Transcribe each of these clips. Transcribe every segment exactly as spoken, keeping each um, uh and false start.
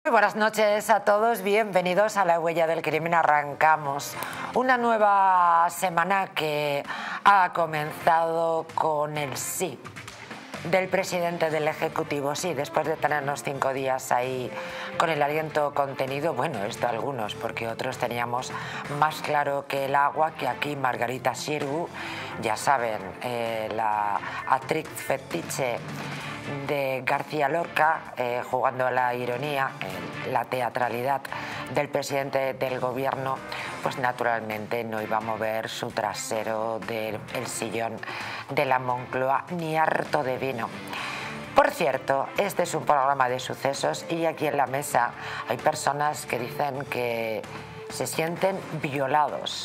Muy buenas noches a todos, bienvenidos a La Huella del Crimen. Arrancamos una nueva semana que ha comenzado con el sí del presidente del Ejecutivo. Sí, después de tenernos cinco días ahí con el aliento contenido, bueno, esto algunos, porque otros teníamos más claro que el agua, que aquí Margarita Xirgu, ya saben, eh, la actriz fetiche de García Lorca, eh, jugando a la ironía, en la teatralidad del presidente del gobierno, pues naturalmente no iba a mover su trasero del el sillón de la Moncloa ni harto de vino. Por cierto, este es un programa de sucesos y aquí en la mesa hay personas que dicen que se sienten violados,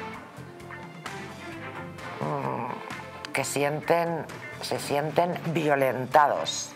que sienten... se sienten violentados.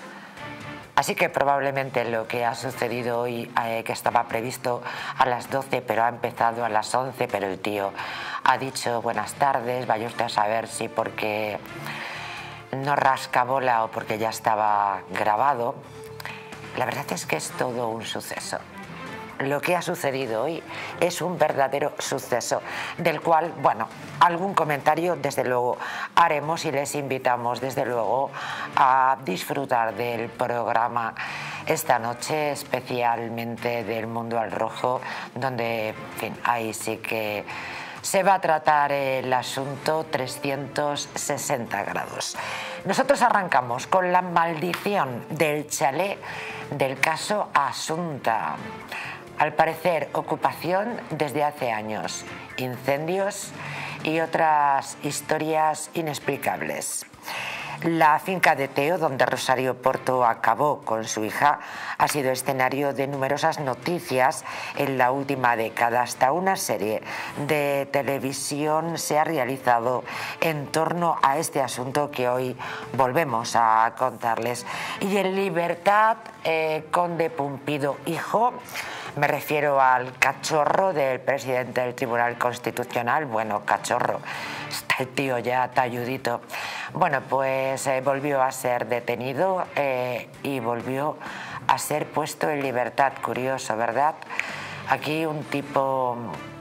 Así que probablemente lo que ha sucedido hoy, eh, que estaba previsto a las doce, pero ha empezado a las once, pero el tío ha dicho buenas tardes, vaya usted a saber si porque no rasca bola o porque ya estaba grabado. La verdad es que es todo un suceso. Lo que ha sucedido hoy es un verdadero suceso, del cual, bueno, algún comentario desde luego haremos y les invitamos desde luego a disfrutar del programa esta noche, especialmente del Mundo al Rojo, donde, en fin, ahí sí que se va a tratar el asunto trescientos sesenta grados. Nosotros arrancamos con la maldición del chalet del caso Asunta. Al parecer, ocupación desde hace años, incendios y otras historias inexplicables. La finca de Teo, donde Rosario Porto acabó con su hija, ha sido escenario de numerosas noticias en la última década. Hasta una serie de televisión se ha realizado en torno a este asunto que hoy volvemos a contarles. Y en libertad, eh, Conde Pumpido, hijo, me refiero al cachorro del presidente del Tribunal Constitucional. Bueno, cachorro, está el tío ya talludito. Bueno, pues eh, volvió a ser detenido eh, y volvió a ser puesto en libertad. Curioso, ¿verdad? Aquí un tipo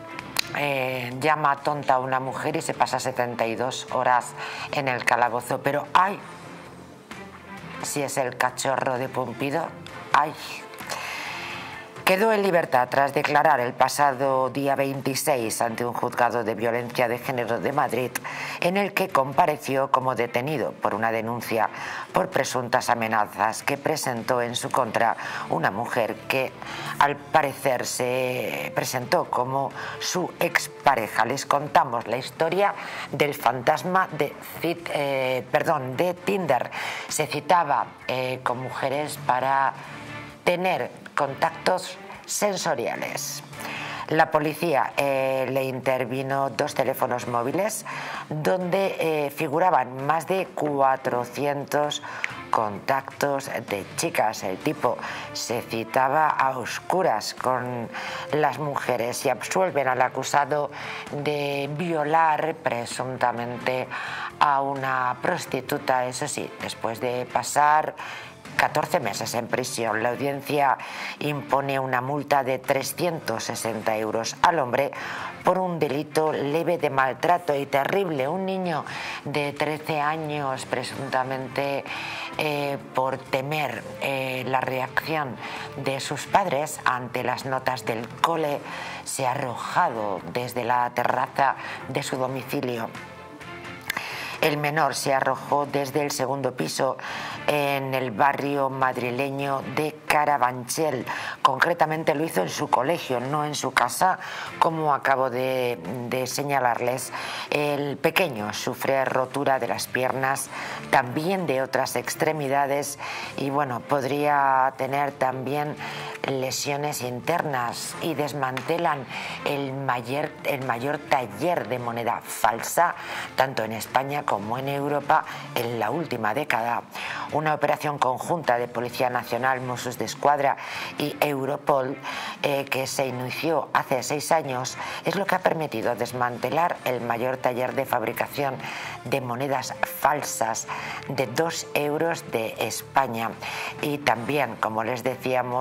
eh, llama tonta a una mujer y se pasa setenta y dos horas en el calabozo. Pero ¡ay! Si es el cachorro de Pumpido, ¡ay! Quedó en libertad tras declarar el pasado día veintiséis ante un juzgado de violencia de género de Madrid, en el que compareció como detenido por una denuncia por presuntas amenazas que presentó en su contra una mujer que al parecer se presentó como su expareja. Les contamos la historia del fantasma de, cit, eh, perdón, de Tinder. Se citaba eh, con mujeres para tener contactos sensoriales. La policía eh, le intervino dos teléfonos móviles donde eh, figuraban más de cuatrocientos contactos de chicas. El tipo se citaba a oscuras con las mujeres y absuelven al acusado de violar presuntamente a una prostituta, eso sí, después de pasar catorce meses en prisión. La audiencia impone una multa de trescientos sesenta euros al hombre por un delito leve de maltrato y terrible. Un niño de trece años, presuntamente eh, por temer eh, la reacción de sus padres ante las notas del cole, se ha arrojado desde la terraza de su domicilio. El menor se arrojó desde el segundo piso en el barrio madrileño de Carabanchel. Concretamente lo hizo en su colegio, no en su casa, como acabo de, de señalarles. El pequeño sufre rotura de las piernas, también de otras extremidades, y bueno, podría tener también lesiones internas, y desmantelan el mayor, el mayor taller de moneda falsa, tanto en España como en Europa, en la última década. Una operación conjunta de Policía Nacional, Mossos d'Esquadra y Europol, eh, que se inició hace seis años, es lo que ha permitido desmantelar el mayor taller de fabricación de monedas falsas de dos euros de España, y también, como les decíamos, de Europa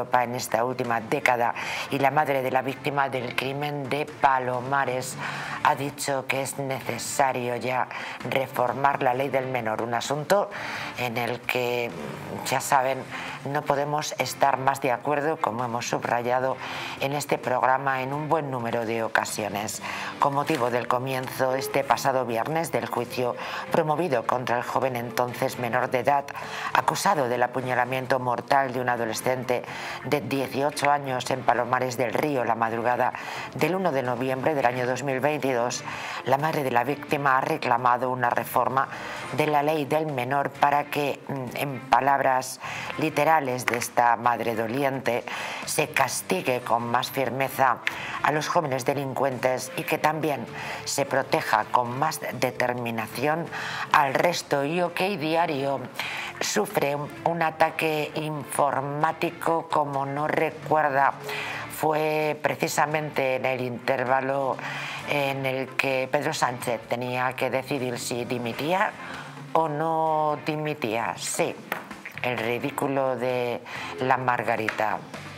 Europa en esta última década y la madre de la víctima del crimen de Palomares ha dicho que es necesario ya reformar la ley del menor, un asunto en el que, ya saben, no podemos estar más de acuerdo, como hemos subrayado en este programa en un buen número de ocasiones. Con motivo del comienzo este pasado viernes del juicio promovido contra el joven entonces menor de edad, acusado del apuñalamiento mortal de un adolescente de dieciocho años en Palomares del Río la madrugada del uno de noviembre del año dos mil veintidós, la madre de la víctima ha reclamado una reforma de la ley del menor para que, en palabras literales de esta madre doliente, se castigue con más firmeza a los jóvenes delincuentes y que también se proteja con más determinación al resto. Y OK Diario sufre un ataque informático como no recuerda. Fue precisamente en el intervalo en el que Pedro Sánchez tenía que decidir si dimitía o no dimitía. Sí, el ridículo de la Margarita.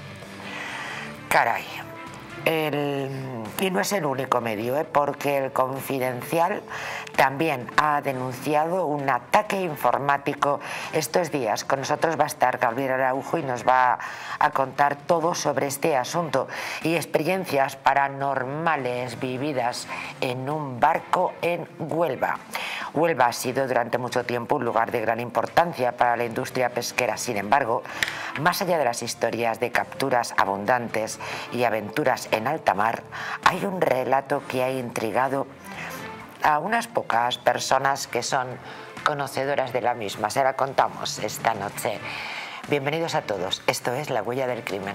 Caray. El, y no es el único medio, ¿eh? Porque el Confidencial también ha denunciado un ataque informático estos días. Con nosotros va a estar Gabriel Araujo y nos va a contar todo sobre este asunto y experiencias paranormales vividas en un barco en Huelva. Huelva ha sido durante mucho tiempo un lugar de gran importancia para la industria pesquera. Sin embargo, más allá de las historias de capturas abundantes y aventuras en alta mar, hay un relato que ha intrigado a unas pocas personas que son conocedoras de la misma. Se la contamos esta noche. Bienvenidos a todos. Esto es La Huella del Crimen.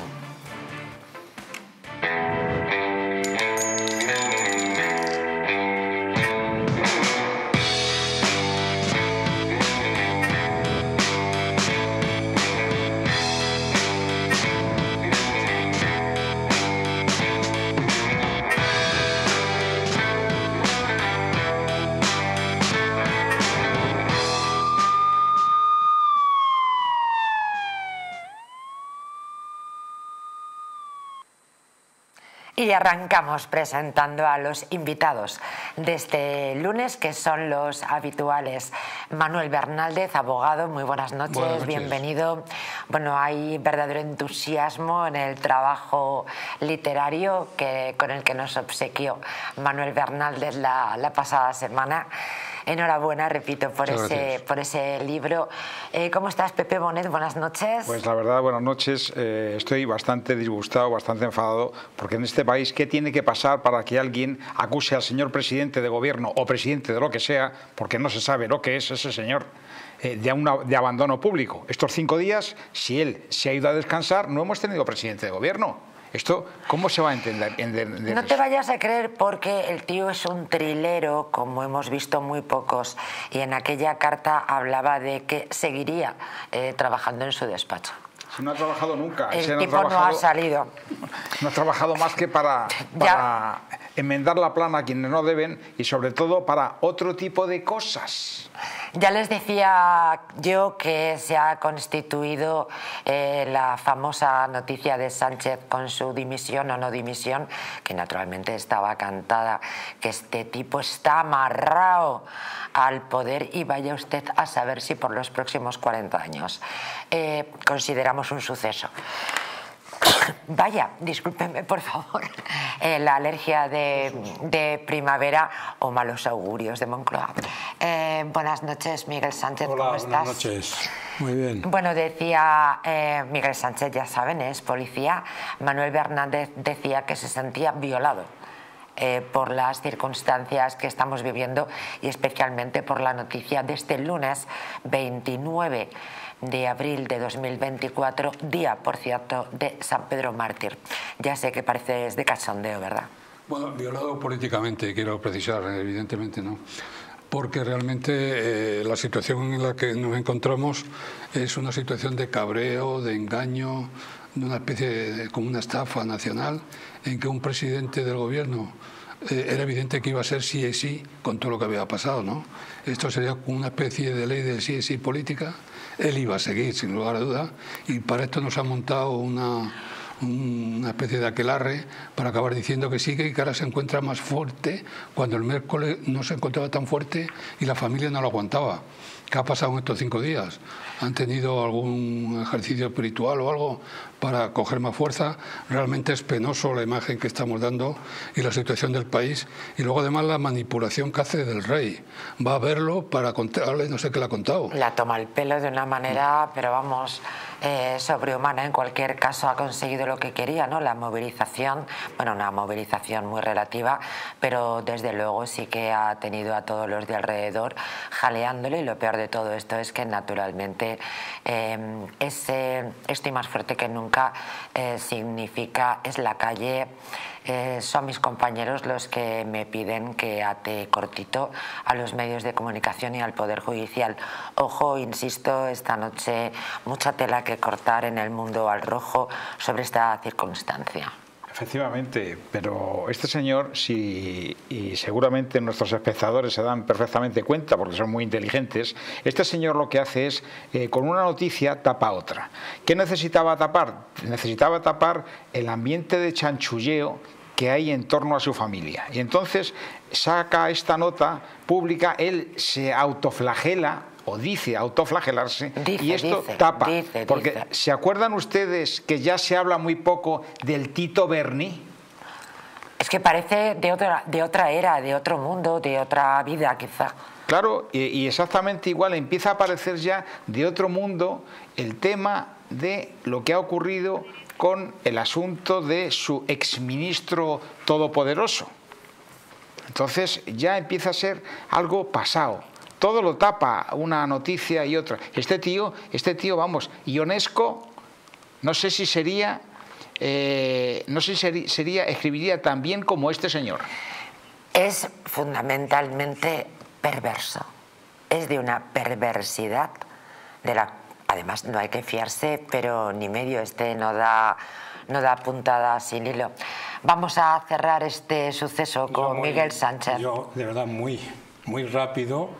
Y arrancamos presentando a los invitados de este lunes, que son los habituales. Manuel Bernaldez, abogado, muy buenas noches, buenas noches. Bienvenido. Bueno, hay verdadero entusiasmo en el trabajo literario que, con el que nos obsequió Manuel Bernaldez la, la pasada semana. Enhorabuena, repito, por ese, por ese libro. Eh, ¿Cómo estás, Pepe Bonet? Buenas noches. Pues la verdad, buenas noches. Eh, estoy bastante disgustado, bastante enfadado, porque en este país, ¿qué tiene que pasar para que alguien acuse al señor presidente de gobierno o presidente de lo que sea, porque no se sabe lo que es ese señor, eh, de, una, de abandono público? Estos cinco días, si él se ha ido a descansar, no hemos tenido presidente de gobierno. ¿Esto cómo se va a entender? entender no te vayas a creer, porque el tío es un trilero, como hemos visto muy pocos, y en aquella carta hablaba de que seguiría eh, trabajando en su despacho. Si no ha trabajado nunca. El si tipo no ha, no ha salido. No ha trabajado más que para, para enmendar la plana a quienes no deben y sobre todo para otro tipo de cosas. Ya les decía yo que se ha constituido eh, la famosa noticia de Sánchez con su dimisión o no dimisión, que naturalmente estaba cantada, que este tipo está amarrado al poder y vaya usted a saber si por los próximos cuarenta años. Eh, consideramos un suceso. Vaya, discúlpenme por favor, eh, la alergia de, de primavera o malos augurios de Moncloa. Eh, buenas noches, Miguel Sánchez. Hola, ¿cómo estás? Buenas noches, muy bien. Bueno, decía eh, Miguel Sánchez, ya saben, es policía. Manuel Bernaldez decía que se sentía violado eh, por las circunstancias que estamos viviendo y especialmente por la noticia de este lunes veintinueve de abril de dos mil veinticuatro, día, por cierto, de San Pedro Mártir. Ya sé que pareces de cachondeo, ¿verdad? Bueno, violado políticamente, quiero precisar, evidentemente no. Porque realmente eh, la situación en la que nos encontramos es una situación de cabreo, de engaño, de una especie de, como una estafa nacional, en que un presidente del gobierno eh, era evidente que iba a ser sí y sí con todo lo que había pasado, ¿no? Esto sería una especie de ley de sí y sí política, él iba a seguir, sin lugar a dudas, y para esto nos ha montado una, una especie de aquelarre para acabar diciendo que sigue y que ahora se encuentra más fuerte, cuando el miércoles no se encontraba tan fuerte y la familia no lo aguantaba. ¿Qué ha pasado en estos cinco días? ¿Han tenido algún ejercicio espiritual o algo para coger más fuerza? Realmente es penoso la imagen que estamos dando y la situación del país. Y luego además la manipulación que hace del rey. Va a verlo para contarle, no sé qué le ha contado. La toma el pelo de una manera, pero vamos, eh, sobrehumana. En cualquier caso ha conseguido lo que quería, ¿no? La movilización, bueno, una movilización muy relativa, pero desde luego sí que ha tenido a todos los de alrededor jaleándole, y lo peor de todo esto es que naturalmente eh, ese estoy más fuerte que nunca eh, significa es la calle. Eh, son mis compañeros los que me piden que ate cortito a los medios de comunicación y al Poder Judicial. Ojo, insisto, esta noche mucha tela que cortar en el mundo al rojo sobre esta circunstancia. Efectivamente, pero este señor, si, y seguramente nuestros espectadores se dan perfectamente cuenta porque son muy inteligentes, este señor lo que hace es, eh, con una noticia tapa otra. ¿Qué necesitaba tapar? Necesitaba tapar el ambiente de chanchulleo que hay en torno a su familia. Y entonces saca esta nota pública, él se autoflagela, o dice autoflagelarse, dice, y esto dice, tapa. dice, porque dice. ¿se acuerdan ustedes que ya se habla muy poco del Tito Berni? Es que parece de otra, de otra era, de otro mundo, de otra vida quizá. Claro, y, y exactamente igual empieza a aparecer ya de otro mundo el tema de lo que ha ocurrido con el asunto de su exministro todopoderoso. Entonces ya empieza a ser algo pasado. Todo lo tapa una noticia y otra. Este tío, este tío, vamos, Ionesco, no sé si sería, eh, no sé si sería, sería, escribiría tan bien como este señor. Es fundamentalmente perverso. Es de una perversidad de la, además no hay que fiarse, pero ni medio, este no da, no da puntada sin hilo. Vamos a cerrar este suceso con muy, Miguel Sánchez. Yo, de verdad, muy, muy rápido.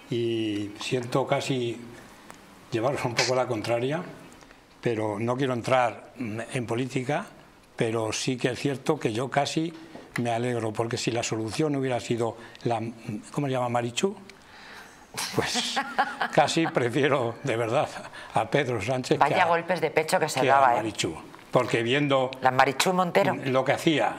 Y siento casi llevaros un poco la contraria, pero no quiero entrar en política, pero sí que es cierto que yo casi me alegro, porque si la solución hubiera sido la, ¿cómo se llama? Marichu, pues casi prefiero de verdad a Pedro Sánchez. Vaya que a, golpes de pecho que se que daba, a Marichu, ¿eh? Porque viendo la Marichu Montero lo que hacía,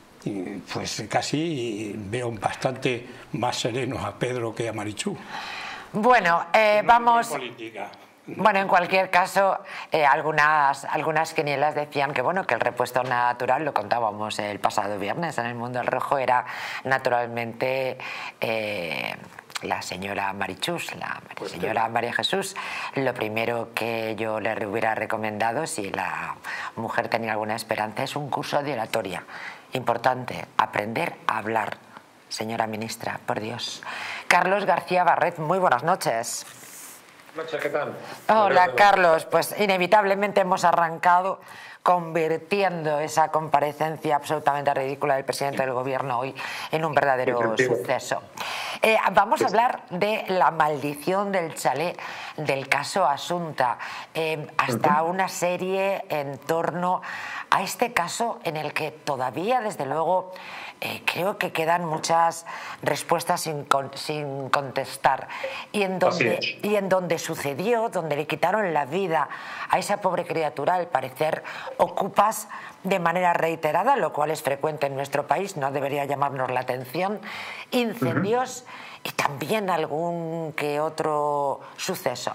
pues casi veo bastante más sereno a Pedro que a Marichu. Bueno, eh, no vamos... política. Bueno, en cualquier caso, eh, algunas, algunas quinielas decían que bueno que el repuesto natural, lo contábamos el pasado viernes en el Mundo al Rojo, era naturalmente eh, la señora Marichus, la pues señora María Jesús. Lo primero que yo le hubiera recomendado, si la mujer tenía alguna esperanza, es un curso de oratoria. Importante, aprender a hablar. Señora ministra, por Dios. Carlos García Barret, muy buenas noches. Buenas noches, ¿qué tal? Hola, Carlos. Pues inevitablemente hemos arrancado convirtiendo esa comparecencia absolutamente ridícula del presidente del gobierno hoy en un verdadero suceso. Eh, vamos a hablar de la maldición del chalet, del caso Asunta, eh, hasta una serie en torno a este caso en el que todavía, desde luego, eh, creo que quedan muchas respuestas sin, con, sin contestar. Y en, donde, y en donde sucedió, donde le quitaron la vida a esa pobre criatura, al parecer ocupas de manera reiterada, lo cual es frecuente en nuestro país, no debería llamarnos la atención, incendios uh-huh. y también algún que otro suceso.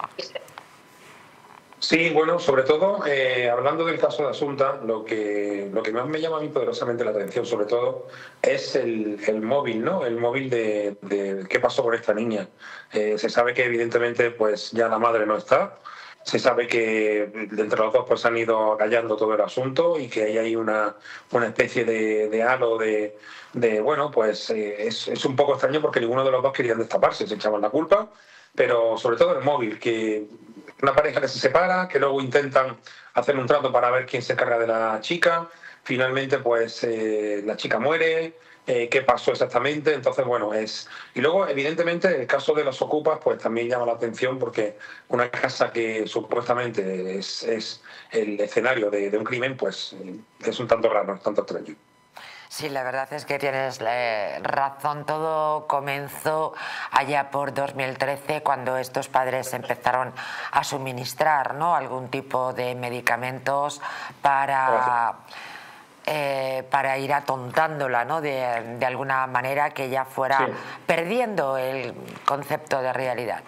Sí, bueno, sobre todo, eh, hablando del caso de Asunta, lo que, lo que más me llama a mí poderosamente la atención, sobre todo, es el, el móvil, ¿no? El móvil de, de qué pasó con esta niña. Eh, se sabe que, evidentemente, pues ya la madre no está. Se sabe que entre los dos pues han ido callando todo el asunto y que ahí hay una, una especie de, de halo de, de, bueno, pues eh, es, es un poco extraño porque ninguno de los dos querían destaparse, se echaban la culpa, pero sobre todo el móvil, que una pareja que se separa, que luego intentan hacer un trato para ver quién se encarga de la chica, finalmente pues eh, la chica muere, eh, qué pasó exactamente. Entonces, bueno, es... Y luego, evidentemente, el caso de los ocupas, pues también llama la atención porque una casa que supuestamente es, es el escenario de, de un crimen, pues es un tanto raro, un tanto extraño. Sí, la verdad es que tienes eh, razón. Todo comenzó allá por dos mil trece, cuando estos padres empezaron a suministrar, ¿no?, algún tipo de medicamentos para, eh, para ir atontándola, ¿no?, de, de alguna manera, que ella fuera sí. perdiendo el concepto de realidad.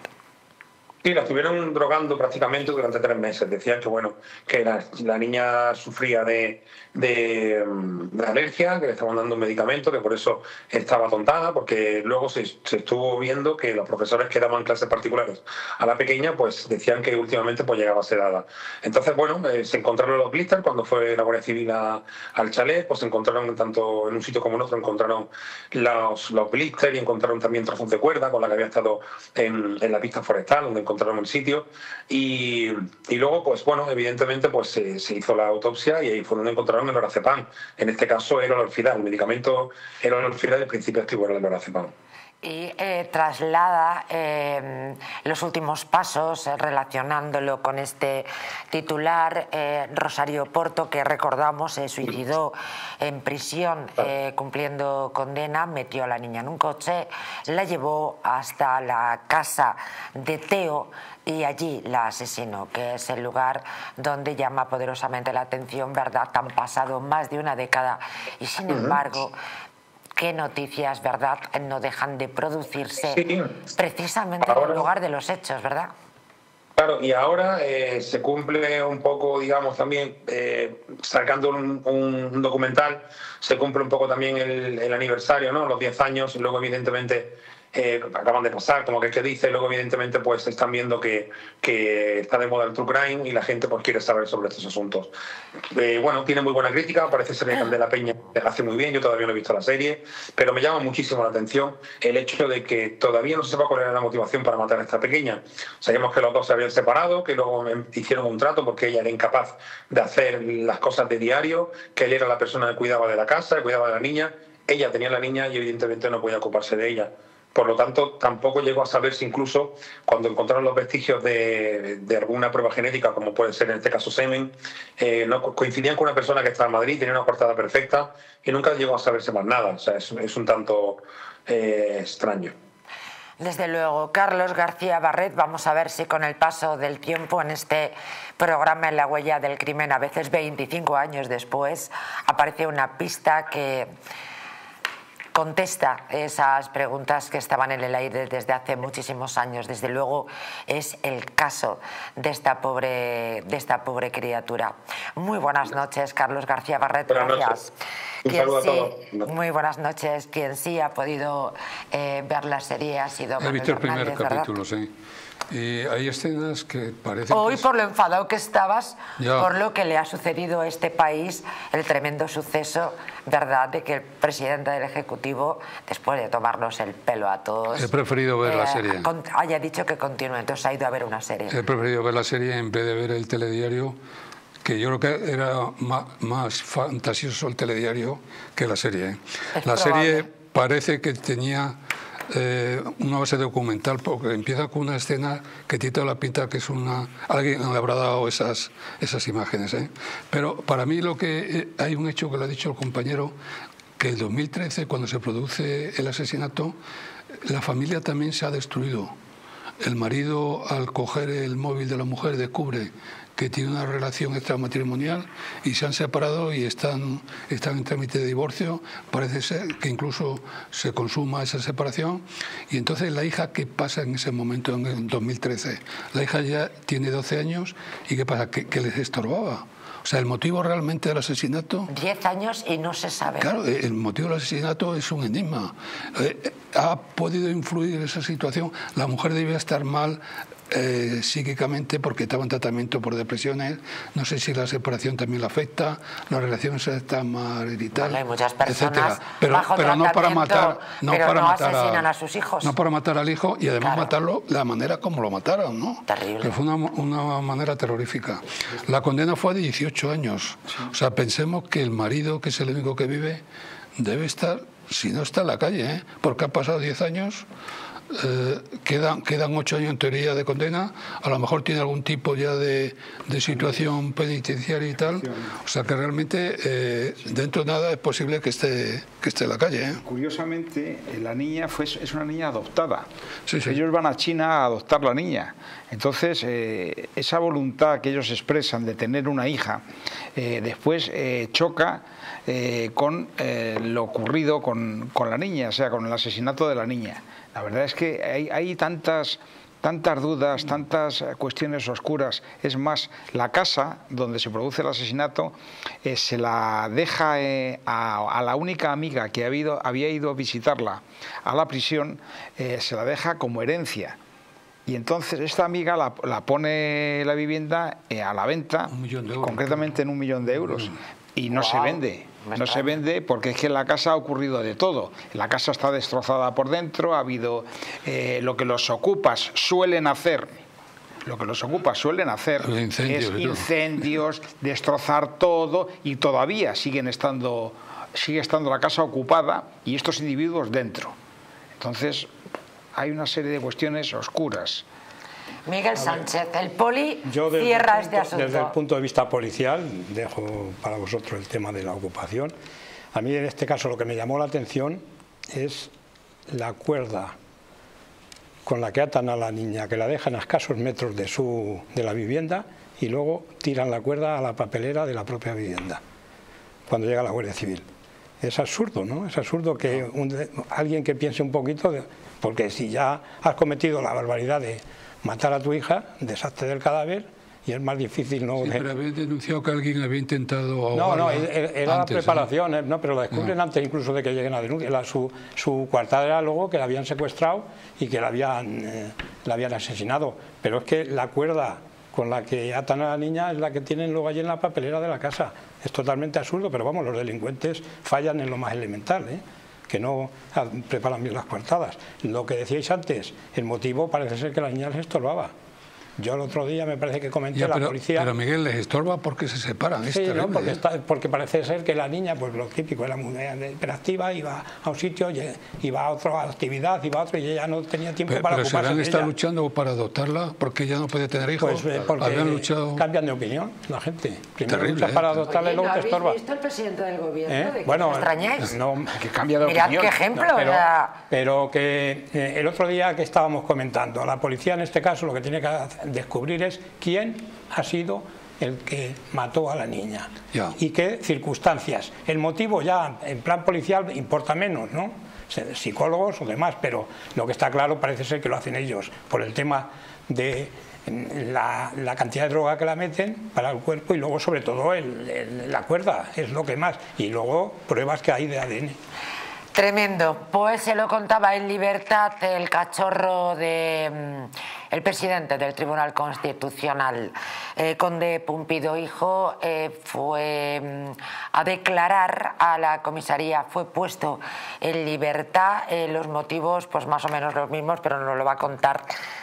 Sí, la estuvieron drogando prácticamente durante tres meses. Decían que bueno, que la, la niña sufría de, de, de alergia, que le estaban dando un medicamento, que por eso estaba tontada, porque luego se, se estuvo viendo que los profesores que daban clases particulares a la pequeña, pues decían que últimamente pues llegaba sedada. Entonces, bueno, eh, se encontraron los blisters cuando fue la Guardia Civil a, al chalet, pues se encontraron tanto en un sitio como en otro, encontraron los, los blisters y encontraron también trozos de cuerda con la que había estado en, en la pista forestal, donde encontraron el sitio, y, y luego, pues bueno, evidentemente pues se, se hizo la autopsia y ahí fue donde encontraron el lorazepam. En este caso el olorfidal, el medicamento el olorfidal del principio activo era el lorazepam. Y eh, traslada eh, los últimos pasos eh, relacionándolo con este titular. eh, Rosario Porto, que recordamos se suicidó en prisión eh, cumpliendo condena, metió a la niña en un coche, la llevó hasta la casa de Teo y allí la asesinó, que es el lugar donde llama poderosamente la atención, ¿verdad? Han pasado más de una década y sin embargo... ¿Qué noticias, verdad, no dejan de producirse sí. precisamente ahora, en el lugar de los hechos, verdad? Claro, y ahora eh, se cumple un poco, digamos, también, eh, sacando un, un documental, se cumple un poco también el, el aniversario, ¿no?, los diez años, y luego evidentemente... Eh, acaban de pasar, como que, que dice, luego evidentemente pues están viendo que, que está de moda el true crime y la gente pues quiere saber sobre estos asuntos. Eh, bueno, tiene muy buena crítica, parece ser que Candela Peña hace muy bien, yo todavía no he visto la serie, pero me llama muchísimo la atención el hecho de que todavía no se sepa cuál era la motivación para matar a esta pequeña. Sabíamos que los dos se habían separado, que luego hicieron un trato porque ella era incapaz de hacer las cosas de diario, que él era la persona que cuidaba de la casa, que cuidaba de la niña, ella tenía la niña y evidentemente no podía ocuparse de ella. Por lo tanto, tampoco llegó a saber si incluso cuando encontraron los vestigios de, de alguna prueba genética, como puede ser en este caso semen, eh, no coincidían con una persona que estaba en Madrid, tenía una cortada perfecta y nunca llegó a saberse más nada. O sea, es, es un tanto eh, extraño. Desde luego. Carlos García Barret, vamos a ver si con el paso del tiempo en este programa En la huella del crimen, a veces veinticinco años después, aparece una pista que... contesta esas preguntas que estaban en el aire desde hace muchísimos años. Desde luego es el caso de esta pobre, de esta pobre criatura. Muy buenas noches, Carlos García Barret. Buenas Gracias. Un saludo sí, a todos. Muy buenas noches. Quien sí ha podido eh, ver la serie ha sido Manuel He visto el primer Hernández, capítulo, ¿verdad? sí. Y hay escenas que parecen... Hoy, que es... por lo enfadado que estabas, ya. por lo que le ha sucedido a este país, el tremendo suceso, ¿verdad?, de que el presidente del Ejecutivo, después de tomarnos el pelo a todos... He preferido ver eh, la serie. Haya dicho que continúe, entonces ha ido a ver una serie. He preferido ver la serie en vez de ver el telediario, que yo creo que era más, más fantasioso el telediario que la serie. ¿eh? La probable. serie parece que tenía... Eh, una base documental, porque empieza con una escena que tiene toda la pinta que es una... Alguien le habrá dado esas, esas imágenes, ¿eh? Pero para mí lo que eh, hay un hecho que lo ha dicho el compañero, que el dos mil trece, cuando se produce el asesinato, la familia también se ha destruido. El marido, al coger el móvil de la mujer, descubre que tiene una relación extramatrimonial y se han separado y están, están en trámite de divorcio. Parece ser que incluso se consuma esa separación. Y entonces la hija, ¿qué pasa en ese momento, en el dos mil trece? La hija ya tiene doce años y ¿qué pasa? ¿Qué, qué les estorbaba? O sea, el motivo realmente del asesinato... Diez años y no se sabe. Claro, el motivo del asesinato es un enigma. Eh, ¿Ha podido influir esa situación? La mujer debía estar mal eh, psíquicamente porque estaba en tratamiento por depresiones. No sé si la separación también la afecta, las relaciones extramaritales, bueno, hay muchas personas etcétera. Pero, bajo pero no para matar, no pero para no matar asesinan a, a sus hijos. No para matar al hijo y además claro. matarlo de la manera como lo mataron, ¿no? Terrible. Que fue una, una manera terrorífica. La condena fue de dieciocho años. O sea, pensemos que el marido, que es el único que vive, debe estar si no está en la calle, ¿eh? Porque ha pasado diez años, eh, quedan, quedan ocho años en teoría de condena, a lo mejor tiene algún tipo ya de, de situación penitenciaria y tal, o sea que realmente eh, dentro de nada es posible que esté, que esté en la calle, ¿eh? Curiosamente, la niña fue, es una niña adoptada. Sí, sí. Ellos van a China a adoptar la niña. Entonces, eh, esa voluntad que ellos expresan de tener una hija, eh, después eh, choca eh, con eh, lo ocurrido con, con la niña, o sea, con el asesinato de la niña. La verdad es que hay, hay tantas... tantas dudas, tantas cuestiones oscuras. Es más, la casa donde se produce el asesinato eh, se la deja eh, a, a la única amiga que ha habido, había ido a visitarla a la prisión, eh, se la deja como herencia. Y entonces esta amiga la, la pone la vivienda eh, a la venta, un millón de euros, concretamente en un millón de euros. Y no Wow. se vende. No se vende porque es que en la casa ha ocurrido de todo. La casa está destrozada por dentro, ha habido eh, lo que los ocupas suelen hacer, lo que los ocupas suelen hacer incendios, es incendios, destrozar todo, y todavía siguen estando, sigue estando la casa ocupada y estos individuos dentro. Entonces hay una serie de cuestiones oscuras. Miguel Sánchez, el poli Yo desde cierra el este punto, asunto. Desde el punto de vista policial, dejo para vosotros el tema de la ocupación. A mí en este caso lo que me llamó la atención es la cuerda con la que atan a la niña, que la dejan a escasos metros de, su, de la vivienda y luego tiran la cuerda a la papelera de la propia vivienda, cuando llega la Guardia Civil. Es absurdo, ¿no? Es absurdo que un, alguien que piense un poquito, de, porque si ya has cometido la barbaridad de matar a tu hija, deshazte del cadáver y es más difícil no... Sí, pero habéis denunciado que alguien había intentado ahogarla. No, no, era antes, la preparación, ¿eh? No, pero lo descubren no. antes incluso de que lleguen a denuncia. La, su, su coartada era luego que la habían secuestrado y que la habían, eh, la habían asesinado. Pero es que la cuerda con la que atan a la niña es la que tienen luego allí en la papelera de la casa. Es totalmente absurdo, pero vamos, los delincuentes fallan en lo más elemental, ¿eh? Que no preparan bien las coartadas. Lo que decíais antes, el motivo parece ser que la niña les estorbaba. Yo el otro día me parece que comenté Ya, la pero, policía... Pero Miguel, les estorba porque se separan. Sí, es ¿no? terrible, porque, ¿eh? está, porque parece ser que la niña, pues lo típico, era muy hiperactiva, iba a un sitio, iba a otra actividad, iba a otro y ella no tenía tiempo Pero, para pero ocuparse ¿serán de está ella. luchando para adoptarla porque ella no puede tener hijos? Pues eh, porque Habían luchado... cambian de opinión la gente. Primero Terrible, luchas ¿eh? para adoptarla y Oye, ¿no luego te habéis estorba. visto el presidente del gobierno? ¿Eh? ¿De qué Bueno, os extrañáis? no, Que cambia de Mirad opinión. qué ejemplo. No, pero, o sea, pero que eh, el otro día que estábamos comentando, la policía en este caso lo que tiene que descubrir es quién ha sido el que mató a la niña Ya. y qué circunstancias. El motivo ya en plan policial importa menos, ¿no? Psicólogos o demás, pero lo que está claro parece ser que lo hacen ellos por el tema de la, la cantidad de droga que la meten para el cuerpo y luego sobre todo el, el, la cuerda, es lo que más, y luego pruebas que hay de A D N. tremendo. Pues se lo contaba en libertad el cachorro de mm, el presidente del Tribunal Constitucional, eh, Conde Pumpido Hijo, eh, fue mm, a declarar a la comisaría, fue puesto en libertad. Eh, los motivos, pues más o menos los mismos, pero nos lo va a contar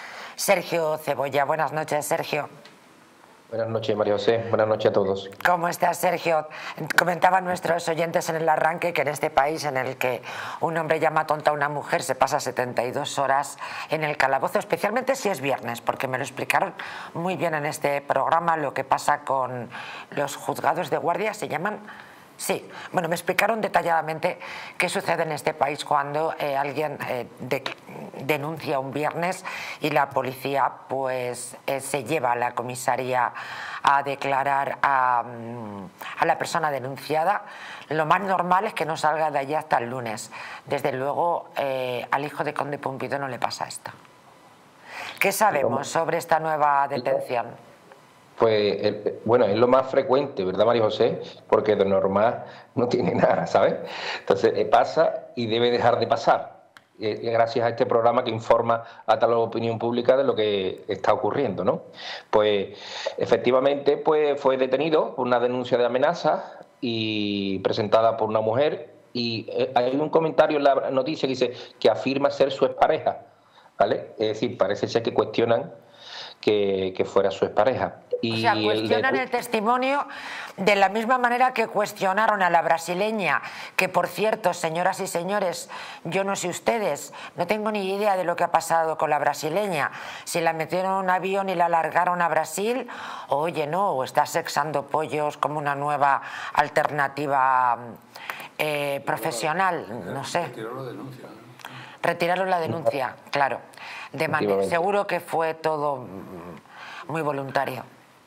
Sergio Cebolla. Buenas noches, Sergio. Buenas noches, María José. Buenas noches a todos. ¿Cómo estás, Sergio? Comentaban nuestros oyentes en el arranque que en este país en el que un hombre llama tonta a una mujer se pasa setenta y dos horas en el calabozo, especialmente si es viernes, porque me lo explicaron muy bien en este programa lo que pasa con los juzgados de guardia, se llaman... Sí, bueno, me explicaron detalladamente qué sucede en este país cuando eh, alguien eh, de, denuncia un viernes y la policía pues eh, se lleva a la comisaría a declarar a, a la persona denunciada. Lo más normal es que no salga de allí hasta el lunes. Desde luego eh, al hijo de Conde Pumpido no le pasa esto. ¿Qué sabemos sobre esta nueva detención? Pues, eh, bueno, es lo más frecuente, ¿verdad, María José? Porque de normal no tiene nada, ¿sabes? Entonces, eh, pasa y debe dejar de pasar. Eh, gracias a este programa que informa a toda la opinión pública de lo que está ocurriendo, ¿no? Pues, efectivamente, pues fue detenido por una denuncia de amenaza y presentada por una mujer. Y eh, hay un comentario en la noticia que dice que afirma ser su expareja, ¿vale? Es decir, parece ser que cuestionan que, que fuera su expareja. Y o sea, cuestionan el, el testimonio de la misma manera que cuestionaron a la brasileña, que por cierto, señoras y señores, yo no sé ustedes, no tengo ni idea de lo que ha pasado con la brasileña, si la metieron en un avión y la largaron a Brasil, o oye, no, o está sexando pollos como una nueva alternativa eh, profesional, no sé. Retiraron la denuncia. Retiraron la denuncia, claro. De manera, seguro que fue todo muy voluntario.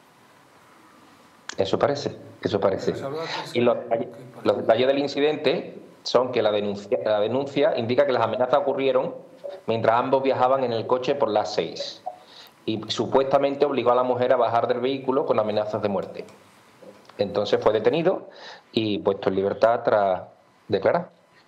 Eso parece, eso parece. Y los, los detalles del incidente son que la denuncia, la denuncia indica que las amenazas ocurrieron mientras ambos viajaban en el coche por las seis y supuestamente obligó a la mujer a bajar del vehículo con amenazas de muerte. Entonces fue detenido y puesto en libertad tras declarar.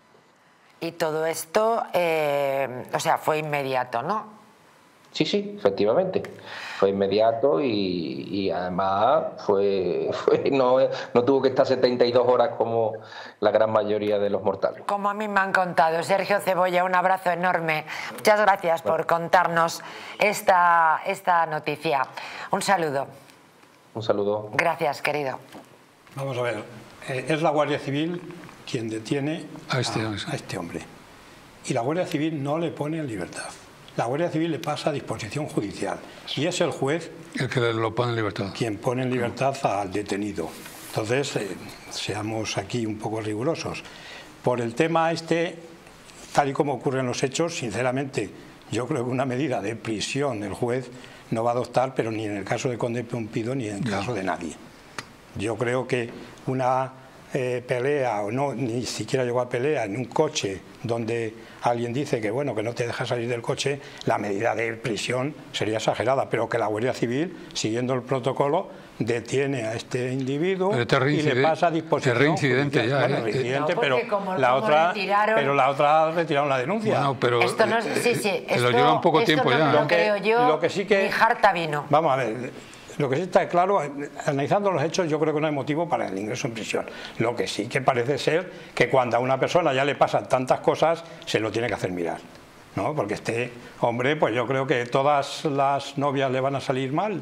Y todo esto, eh, o sea, fue inmediato, ¿no? Sí, sí, efectivamente. Fue inmediato y, y además fue, fue no, no tuvo que estar setenta y dos horas como la gran mayoría de los mortales. Como a mí me han contado. Sergio Cebolla, un abrazo enorme. Muchas gracias por contarnos esta, esta noticia. Un saludo. Un saludo. Gracias, querido. Vamos a ver, eh, es la Guardia Civil quien detiene a este, a, a este hombre. Y la Guardia Civil no le pone en libertad. La Guardia Civil le pasa a disposición judicial y es el juez el que lo pone en libertad, quien pone en libertad al detenido. Entonces, eh, seamos aquí un poco rigurosos. Por el tema este, tal y como ocurren los hechos, sinceramente, yo creo que una medida de prisión el juez no va a adoptar, pero ni en el caso de Conde Pumpido ni en el no. caso de nadie. Yo creo que una eh, pelea, o no, ni siquiera llegó a pelea, en un coche donde alguien dice que bueno, que no te deja salir del coche, la medida de prisión sería exagerada, pero que la Guardia Civil, siguiendo el protocolo, detiene a este individuo este y le pasa a disposición. Es reincidente ya. Bueno, ¿eh? reincidente, no, pero, como, la como otra, retiraron... pero la otra retiraron la denuncia. Bueno, pero esto no, sí, sí, eh, esto, lo lleva un poco esto tiempo no ya. Me lo Lo que- creo yo, lo que sí que- ni jarta vino. Vamos a ver, lo que sí está claro, analizando los hechos, yo creo que no hay motivo para el ingreso en prisión. Lo que sí que parece ser que cuando a una persona ya le pasan tantas cosas, se lo tiene que hacer mirar, ¿no? Porque este hombre, pues yo creo que todas las novias le van a salir mal,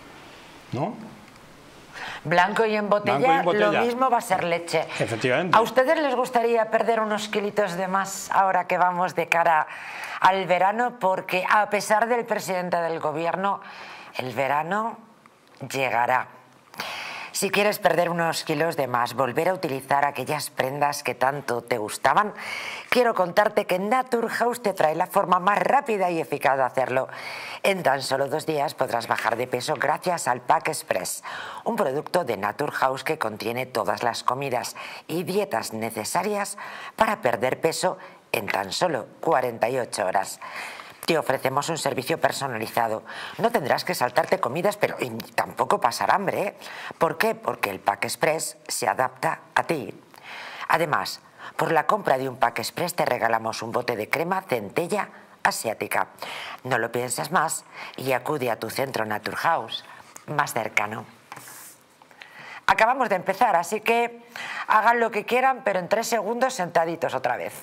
¿no? Blanco y en botella, Blanco y en botella. lo mismo va a ser leche. Efectivamente. ¿A ustedes les gustaría perder unos kilitos de más ahora que vamos de cara al verano? Porque a pesar del presidente del gobierno, el verano llegará. Si quieres perder unos kilos de más, volver a utilizar aquellas prendas que tanto te gustaban, quiero contarte que Naturhaus te trae la forma más rápida y eficaz de hacerlo. En tan solo dos días podrás bajar de peso gracias al Pack Express, un producto de Naturhaus que contiene todas las comidas y dietas necesarias para perder peso en tan solo cuarenta y ocho horas. Te ofrecemos un servicio personalizado. No tendrás que saltarte comidas, pero y tampoco pasar hambre, ¿eh? ¿Por qué? Porque el Pack Express se adapta a ti. Además, por la compra de un Pack Express te regalamos un bote de crema centella asiática. No lo pienses más y acude a tu centro Naturhaus más cercano. Acabamos de empezar, así que hagan lo que quieran, pero en tres segundos sentaditos otra vez.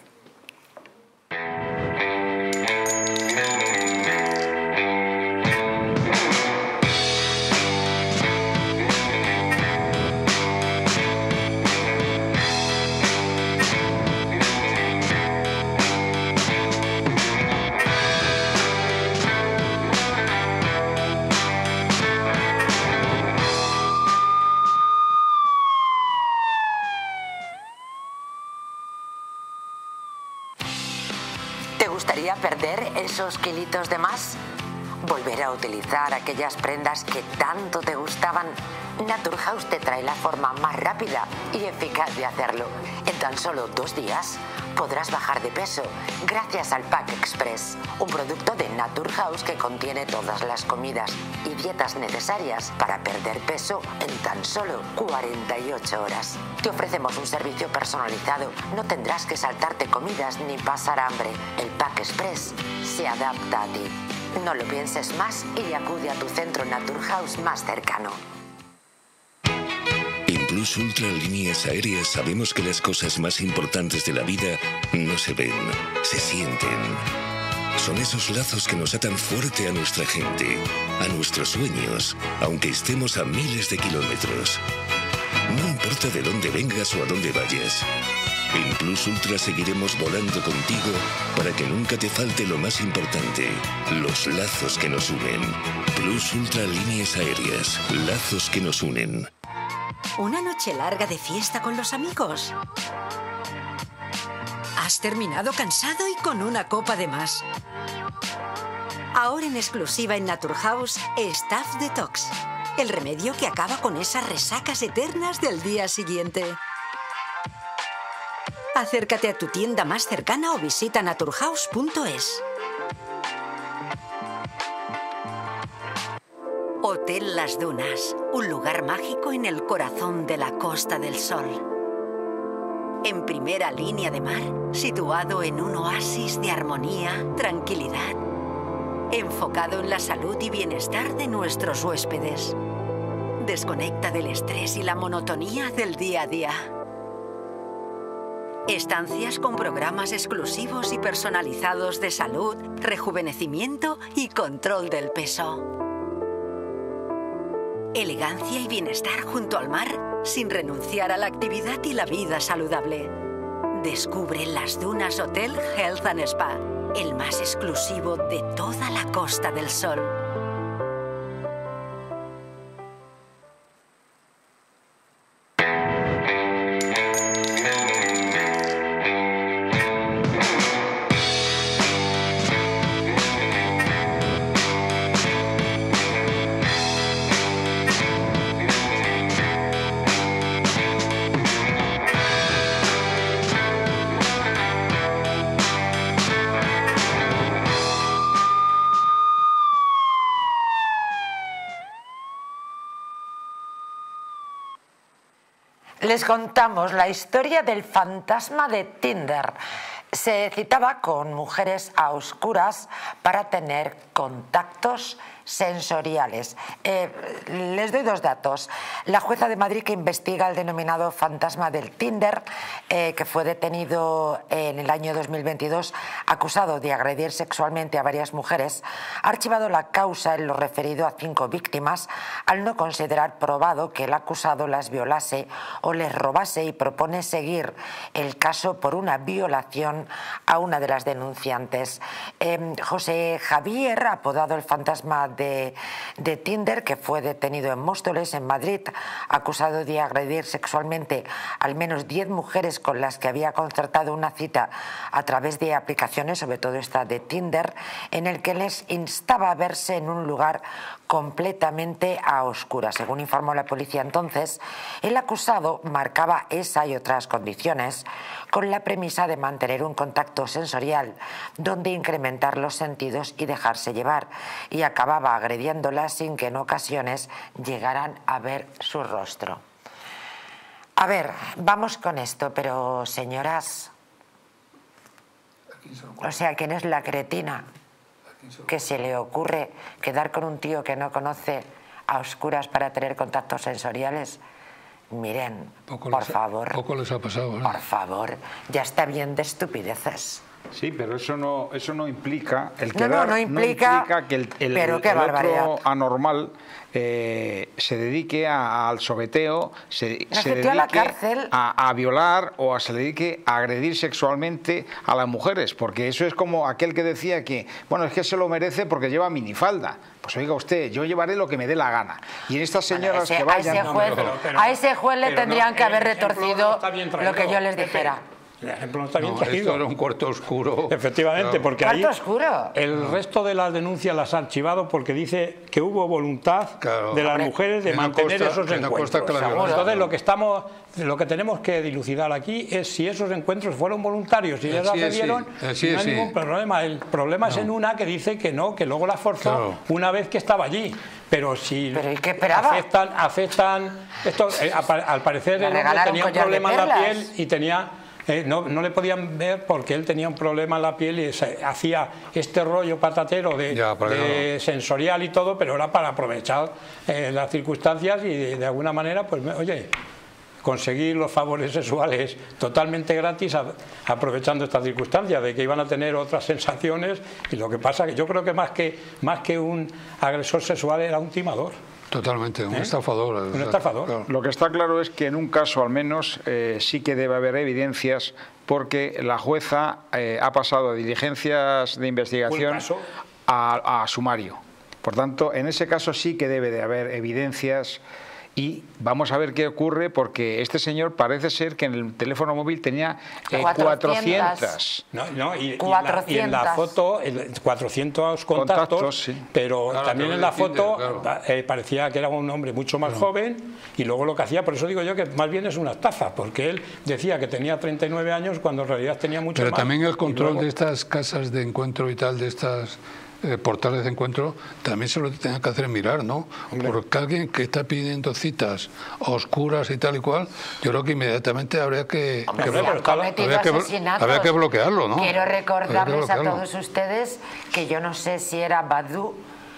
¿Te gustaría perder esos kilitos de más? ¿Volver a utilizar aquellas prendas que tanto te gustaban? Naturhaus te trae la forma más rápida y eficaz de hacerlo. En tan solo dos días podrás bajar de peso gracias al Pack Express, un producto de Naturhaus que contiene todas las comidas y dietas necesarias para perder peso en tan solo cuarenta y ocho horas. Te ofrecemos un servicio personalizado, no tendrás que saltarte comidas ni pasar hambre. El Pack Express se adapta a ti. No lo pienses más y acude a tu centro Naturhaus más cercano. En Plus Ultra Líneas Aéreas sabemos que las cosas más importantes de la vida no se ven, se sienten. Son esos lazos que nos atan fuerte a nuestra gente, a nuestros sueños, aunque estemos a miles de kilómetros. No importa de dónde vengas o a dónde vayas. En Plus Ultra seguiremos volando contigo para que nunca te falte lo más importante, los lazos que nos unen. Plus Ultra Líneas Aéreas, lazos que nos unen. ¿Una noche larga de fiesta con los amigos? ¿Has terminado cansado y con una copa de más? Ahora en exclusiva en Naturhaus, Staff Detox. El remedio que acaba con esas resacas eternas del día siguiente. Acércate a tu tienda más cercana o visita naturhaus punto es. Hotel Las Dunas, un lugar mágico en el corazón de la Costa del Sol. En primera línea de mar, situado en un oasis de armonía, tranquilidad, enfocado en la salud y bienestar de nuestros huéspedes. Desconecta del estrés y la monotonía del día a día. Estancias con programas exclusivos y personalizados de salud, rejuvenecimiento y control del peso. Elegancia y bienestar junto al mar, sin renunciar a la actividad y la vida saludable. Descubre Las Dunas Hotel Health and Spa, el más exclusivo de toda la Costa del Sol. Les contamos la historia del fantasma de Tinder. Se citaba con mujeres a oscuras para tener contactos sensoriales. Eh, les doy dos datos. La jueza de Madrid que investiga el denominado fantasma del Tinder, eh, que fue detenido en el año dos mil veintidós acusado de agredir sexualmente a varias mujeres, ha archivado la causa en lo referido a cinco víctimas al no considerar probado que el acusado las violase o les robase, y propone seguir el caso por una violación a una de las denunciantes. Eh, José Javier, apodado el fantasma de, de Tinder, que fue detenido en Móstoles, en Madrid, acusado de agredir sexualmente al menos diez mujeres con las que había concertado una cita a través de aplicaciones, sobre todo esta de Tinder, en el que les instaba a verse en un lugar completamente a oscuras. Según informó la policía entonces, el acusado marcaba esa y otras condiciones con la premisa de mantener un contacto sensorial donde incrementar los sentidos y dejarse llevar, y acababa agrediéndola sin que en ocasiones llegaran a ver su rostro. A ver, vamos con esto, pero señoras, o sea, ¿quién es la cretina que se le ocurre quedar con un tío que no conoce a oscuras para tener contactos sensoriales? Miren, poco por les ha, favor, poco les ha pasado, ¿no? Por favor, ya está bien de estupideces. Sí, pero eso no, eso no implica el No, quedar, no, no implica, no implica que el, el, pero qué el barbaridad. otro anormal eh, se dedique a, al sobeteo, se, Me se metió dedique a la cárcel. A, a violar o a se dedique a agredir sexualmente a las mujeres, porque eso es como aquel que decía que, bueno, es que se lo merece porque lleva minifalda. Pues oiga usted, yo llevaré lo que me dé la gana. Y en estas señoras Bueno, ese, que vayan... A ese juez, pero, pero, a ese juez le tendrían no, que haber el ejemplo retorcido no está bien traído, lo que yo les Pepe. dijera. El ejemplo no está bien No, traído. esto era un cuarto oscuro. Efectivamente, Claro. porque ¿Cuarto ahí oscuro? el resto de las denuncias las ha archivado porque dice que hubo voluntad Claro. de las Hombre, mujeres de que no mantener consta- esos que no encuentros. consta que la Seguro. violaron. Entonces lo que estamos, lo que tenemos que dilucidar aquí es si esos encuentros fueron voluntarios y Eh, ellas sí, accedieron, sí. Eh, sí, no hay sí. ningún problema. El problema es en una que dice que no, que luego la forzó Claro. una vez que estaba allí. Pero si ¿Pero y qué esperaba? aceptan, aceptan esto, eh, apa- al parecer Le el hombre regalaron tenía un collar de problema en la perlas. piel y tenía Eh, no, no le podían ver porque él tenía un problema en la piel y se, hacía este rollo patatero de, Ya, para que de no- sensorial y todo, pero era para aprovechar eh, las circunstancias y de, de alguna manera, pues me- oye, conseguir los favores sexuales totalmente gratis, a, aprovechando esta circunstancia de que iban a tener otras sensaciones, y lo que pasa que yo creo que más que, más que un agresor sexual era un timador. Totalmente, un ¿Eh? estafador. Un estafador. Claro. Lo que está claro es que en un caso al menos eh, sí que debe haber evidencias, porque la jueza eh, ha pasado de diligencias de investigación a, a sumario. Por tanto, en ese caso sí que debe de haber evidencias. Y vamos a ver qué ocurre, porque este señor parece ser que en el teléfono móvil tenía eh, cuatrocientas. No, no, y, cuatrocientas. Y, en la, y en la foto el, cuatrocientos contactos, contactos sí. Pero claro, también en la foto Tinder, claro. eh, parecía que era un hombre mucho más claro. joven, y luego lo que hacía, por eso digo yo que más bien es una estafa, porque él decía que tenía treinta y nueve años cuando en realidad tenía mucho pero más. Pero también el control luego, de estas casas de encuentro y tal, de estas... Eh, portales de encuentro, también se lo tengan que hacer mirar, ¿no? Hombre. Porque alguien que está pidiendo citas oscuras y tal y cual, yo creo que inmediatamente habría que, Hombre, que, si habría que, habría que bloquearlo, ¿no? Quiero recordarles a todos ustedes que yo no sé si era Badoo,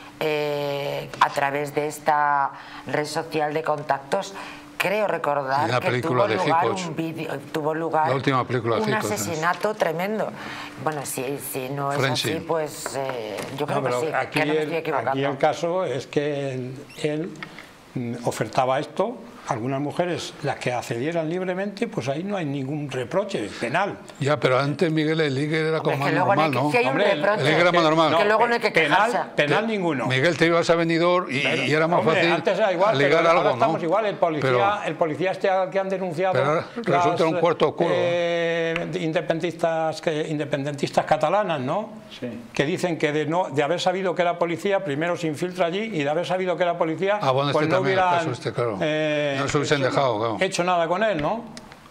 eh, a través de esta red social de contactos, creo recordar que tuvo lugar, un video, tuvo lugar la última película de un Hitchcock, asesinato ¿sí? tremendo. Bueno, si, si no es Frenchy. así, pues eh, yo creo no, que sí, aquí que no me estoy el, equivocando. Aquí el caso es que él, él ofertaba esto. Algunas mujeres, las que accedieran libremente, pues ahí no hay ningún reproche penal. Ya, pero antes, Miguel, el ligue era como más normal, que, ¿no? Si hay un hombre, reproche, el ligue era más normal. Que, que luego no hay que quejarse. Penal, penal ninguno. Miguel, te ibas a Benidorm y, pero, y era más hombre, fácil antes era igual, ligar pero algo, ahora estamos ¿no? igual. El policía, pero, el policía este que han denunciado... Pero resulta las, un cuarto oscuro. Eh, independentistas, que, independentistas catalanas, ¿no? Sí. Que dicen que de, no, de haber sabido que era policía, primero se infiltra allí, y de haber sabido que era policía, ah, bueno, pues este no hubieran este, claro. eh, no se hubiesen hecho, dejado, claro. hecho nada con él, ¿no?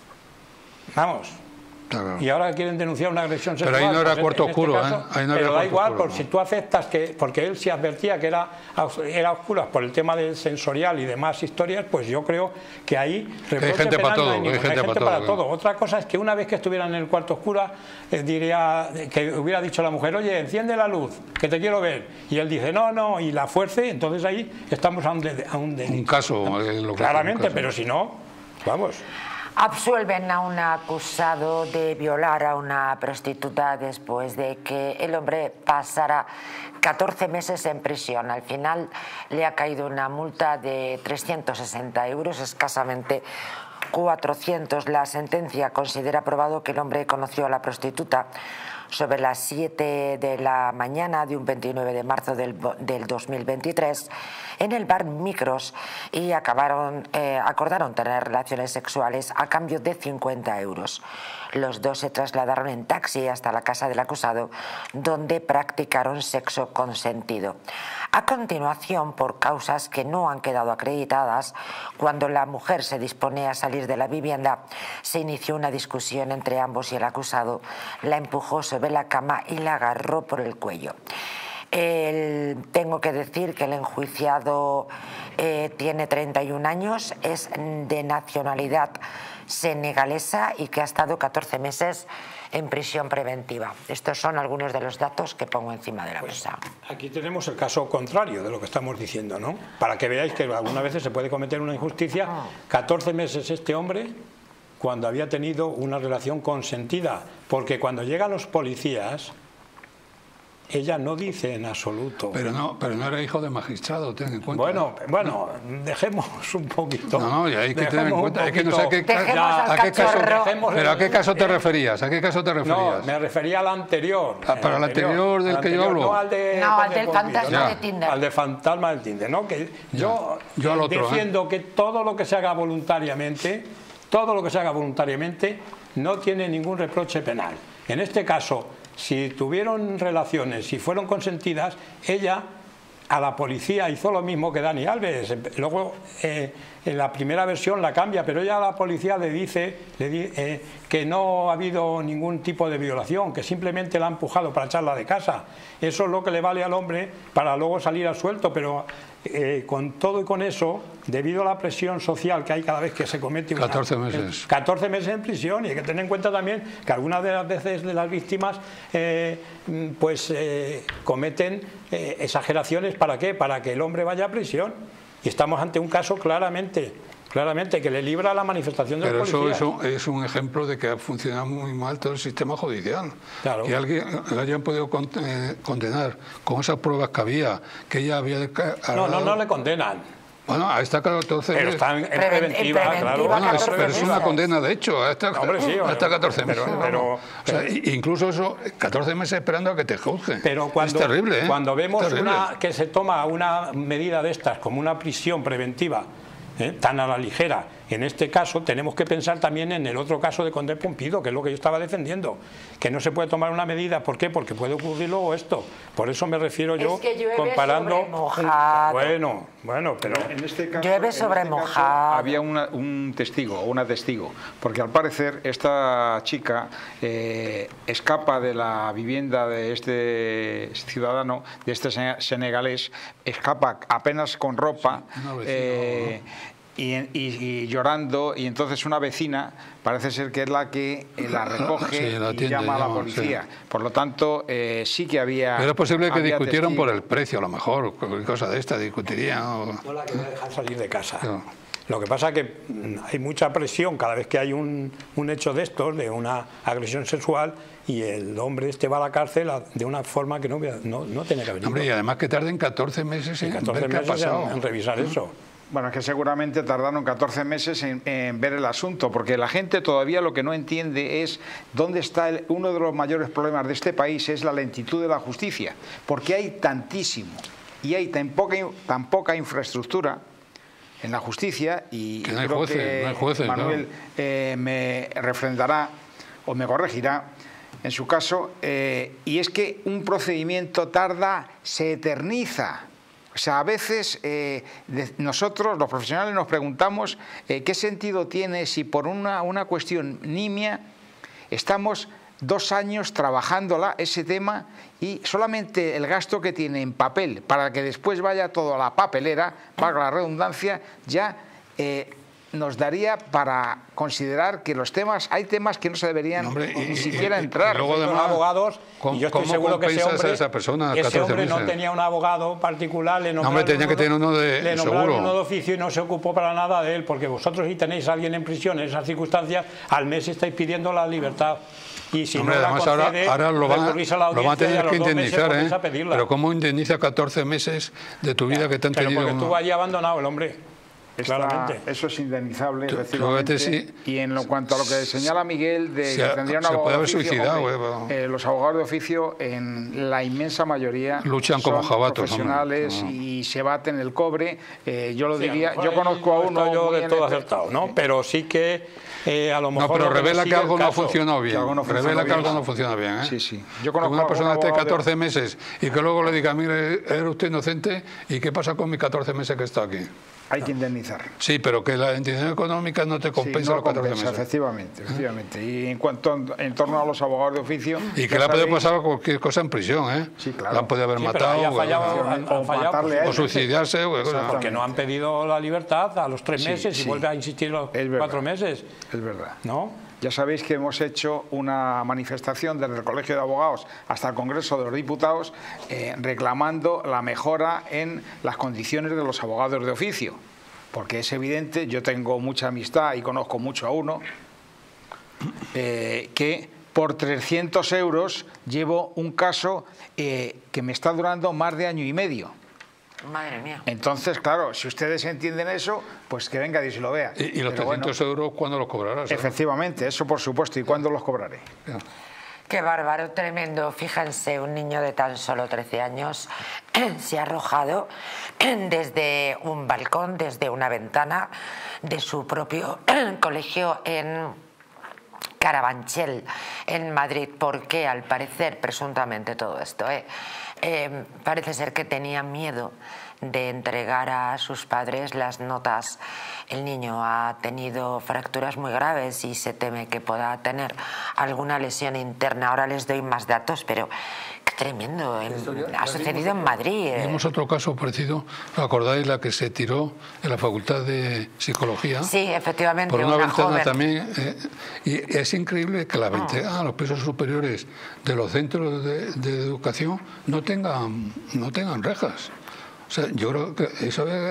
Vamos. Claro. Y ahora quieren denunciar una agresión sexual. Pero ahí no era pues cuarto en oscuro, este caso, ¿eh? Ahí no pero da igual, oscuro, por ¿no? si tú aceptas que, porque él sí advertía que era, era oscuras por el tema del sensorial y demás historias, pues yo creo que ahí hay gente para todo, hay gente, hay gente para, para todo, todo. Otra cosa es que una vez que estuvieran en el cuarto oscuro, eh, diría que hubiera dicho la mujer, oye, enciende la luz, que te quiero ver. Y él dice, no, no, y la fuerce, entonces ahí estamos a un, de, a un delito. Un caso, eh, lo que claramente, un caso. Pero si no, vamos. Absuelven a un acusado de violar a una prostituta después de que el hombre pasara catorce meses en prisión. Al final le ha caído una multa de trescientos sesenta euros, escasamente cuatrocientos. La sentencia considera probado que el hombre conoció a la prostituta sobre las siete de la mañana de un veintinueve de marzo del, del dos mil veintitrés en el bar Micros y acabaron, eh, acordaron tener relaciones sexuales a cambio de cincuenta euros. Los dos se trasladaron en taxi hasta la casa del acusado, donde practicaron sexo consentido. A continuación, por causas que no han quedado acreditadas, cuando la mujer se dispone a salir de la vivienda, se inició una discusión entre ambos y el acusado la empujó sobre la cama y la agarró por el cuello. El, tengo que decir que el enjuiciado eh, tiene treinta y un años, es de nacionalidad senegalesa y que ha estado catorce meses en prisión preventiva. Estos son algunos de los datos que pongo encima de la pues mesa. Aquí tenemos el caso contrario de lo que estamos diciendo, ¿no? Para que veáis que algunas veces se puede cometer una injusticia. catorce meses este hombre cuando había tenido una relación consentida, porque cuando llegan los policías ella no dice en absoluto. Pero no, pero no era hijo de magistrado, ten en cuenta. Bueno, bueno, dejemos un poquito. No, no, y hay que tener en cuenta. Es que no sé a qué, ya, a qué caso. Dejemos Pero a qué caso te referías, a qué caso te referías. No, me refería al anterior. Ah, para el anterior del que yo hablo. No, al, de, no, al del fantasma ya, de Tinder. Al de fantasma del Tinder, ¿no? Que yo, yo al otro, defiendo ¿eh? que todo lo que se haga voluntariamente, todo lo que se haga voluntariamente, no tiene ningún reproche penal. En este caso, si tuvieron relaciones, si fueron consentidas, ella a la policía hizo lo mismo que Dani Alves. Luego eh, en la primera versión la cambia, pero ella a la policía le dice le di, eh, que no ha habido ningún tipo de violación, que simplemente la ha empujado para echarla de casa. Eso es lo que le vale al hombre para luego salir a suelto, pero eh, con todo y con eso, debido a la presión social que hay cada vez que se comete una... catorce meses. catorce meses en prisión, y hay que tener en cuenta también que algunas de las veces de las víctimas eh, pues eh, cometen eh, exageraciones. ¿Para qué? Para que el hombre vaya a prisión. Y estamos ante un caso claramente claramente, que le libra la manifestación de los policías. Pero eso, eso es un ejemplo de que ha funcionado muy mal todo el sistema judicial. Claro. Que alguien le hayan podido condenar con esas pruebas que había, que ella había... No, no, no le condenan. Bueno, a esta catorce pero meses. Está en, en Preven, preventiva, preventiva, claro. Bueno, es, catorce pero es una meses. condena, de hecho, a esta, Hombre, sí, hasta catorce meses. Pero, pero, o sea, incluso eso, catorce meses esperando a que te juzguen. Pero cuando, es terrible, ¿eh? cuando vemos terrible. Una, que se toma una medida de estas como una prisión preventiva, ¿eh? tan a la ligera, en este caso tenemos que pensar también en el otro caso de Condé Pumpido, que es lo que yo estaba defendiendo, que no se puede tomar una medida. ¿Por qué? Porque puede ocurrir luego esto. Por eso me refiero yo, es que llueve comparando... sobre mojado. Bueno, bueno, pero... En este caso, Llueve en sobre este caso mojado. había una- un testigo o una testigo, porque al parecer esta chica eh, escapa de la vivienda de este ciudadano, de este sene- senegalés, escapa apenas con ropa. Una vecina, eh, Y, y- y llorando, y entonces una vecina parece ser que es la que eh, la recoge Sí, la y atiende, llama a la llama, policía. sí. Por lo tanto, eh, sí que había... Pero es posible que había discutieran testigos. por el precio, a lo mejor, cualquier cosa de esta discutirían. O... No la quería dejar salir de casa. No. Lo que pasa es que mm, hay mucha presión cada vez que hay un, un hecho de estos, de una agresión sexual, y el hombre este va a la cárcel a- de una forma que no, hubiera- no, no tenía que venir. Hombre, y además que tarden catorce meses en catorce ver qué ha meses pasado. en, en revisar eso. Bueno, es que seguramente tardaron catorce meses en, en ver el asunto, porque la gente todavía lo que no entiende es dónde está el- uno de los mayores problemas de este país, es la lentitud de la justicia, porque hay tantísimo y hay tan poca, tan poca infraestructura en la justicia, y Que no hay creo jueces, que no hay jueces, Manuel eh, me refrendará o me corregirá en su caso, eh, y es que un procedimiento tarda, se eterniza. O sea, a veces eh, de- nosotros, los profesionales, nos preguntamos eh, qué sentido tiene si por una, una cuestión nimia estamos dos años trabajándola, ese tema, y solamente el gasto que tiene en papel para que después vaya todo a la papelera, valga la redundancia, ya eh, nos daría para considerar que los temas, hay temas que no se deberían Hombre, y- ni y- siquiera y- entrar. y luego Los además, abogados, ¿cómo- y yo estoy cómo seguro que ese compensas a hombre, esa persona ese catorce hombre no meses? tenía un abogado particular, le hombre, nombraron tenía que tener uno de- le nombraron seguro. uno de oficio y no se ocupó para nada de él, porque vosotros si tenéis a alguien en prisión en esas circunstancias, al mes estáis pidiendo la libertad. Y si Hombre, no la además ahora, concede, ahora lo, van, recurrís a la lo van a audiencia y tener a que los dos meses indemnizar, volvéis ¿eh? a pedirla. Pero ¿cómo indemniza catorce meses de tu vida que te han Pero tenido? porque uno? estuvo allí abandonado el hombre. Está- Claramente. eso es indemnizable, Tú- tú efectivamente. vete, sí. Y en lo, cuanto a lo que señala Miguel, de Se que ha- tendría un se abogado puede haber de oficio, suicidado, hombre, eh, bueno. eh, los abogados de oficio, en la inmensa mayoría, Luchan como son jabatos, profesionales hombre. No. y se baten el cobre. Eh, yo lo Sí, diría, a lo yo mejor conozco a ahí no uno. estoy yo muy del en todo este- acertado, ¿no? Pero sí que eh, a lo mejor... No, pero lo que revela sigue que el algo no ha caso- funcionado bien. que algo no funciona Revela que bien. algo no funciona bien, ¿eh? Sí, sí. Yo Que conozco una a persona un esté abogado de- catorce meses y que luego le diga, mire, era usted inocente, ¿y qué pasa con mis catorce meses que está aquí? Hay que indemnizar. Sí, pero que la indemnización económica no te Sí, compensa no los catorce compensa, meses. efectivamente, efectivamente. Y en cuanto en torno a los abogados de oficio, Y que ya le ha podido sabéis- pasar cualquier cosa en prisión, ¿eh? Sí, claro. Le han podido haber Sí, pero matado, ahí ha o- fallado, o, han- han o fallado, matarle pues, a él. o suicidarse. o- o- porque no han pedido la libertad a los tres Sí, meses y sí. vuelve a insistir los Es verdad. cuatro meses, Es verdad. ¿no? Ya sabéis que hemos hecho una manifestación desde el Colegio de Abogados hasta el Congreso de los Diputados eh, reclamando la mejora en las condiciones de los abogados de oficio. Porque es evidente, yo tengo mucha amistad y conozco mucho a uno, eh, que por trescientos euros llevo un caso eh, que me está durando más de año y medio. Madre mía. Entonces, claro, si ustedes entienden eso, pues que venga Dios y lo vea. Y, y los Pero bueno, trescientos euros, ¿cuándo los cobrarás? eh? efectivamente, eso por supuesto. ¿Y cuándo los cobraré? Qué bárbaro, tremendo. Fíjense, un niño de tan solo trece años se ha arrojado desde un balcón, desde una ventana de su propio colegio en Carabanchel, en Madrid. ¿Por qué? Al parecer, presuntamente todo esto, ¿eh? Eh, parece ser que tenía miedo de entregar a sus padres las notas. El niño ha tenido fracturas muy graves y se teme que pueda tener alguna lesión interna. Ahora les doy más datos, pero qué tremendo. En- ha sucedido en Madrid. eh. Tenemos otro caso parecido, ¿os acordáis? La que se tiró en la Facultad de Psicología. Sí, efectivamente, Por una, una ventana joven. también. eh, y es increíble que la ventana, ah, los pisos superiores de los centros de, de educación no tengan, no tengan rejas. O sea, yo creo que eso es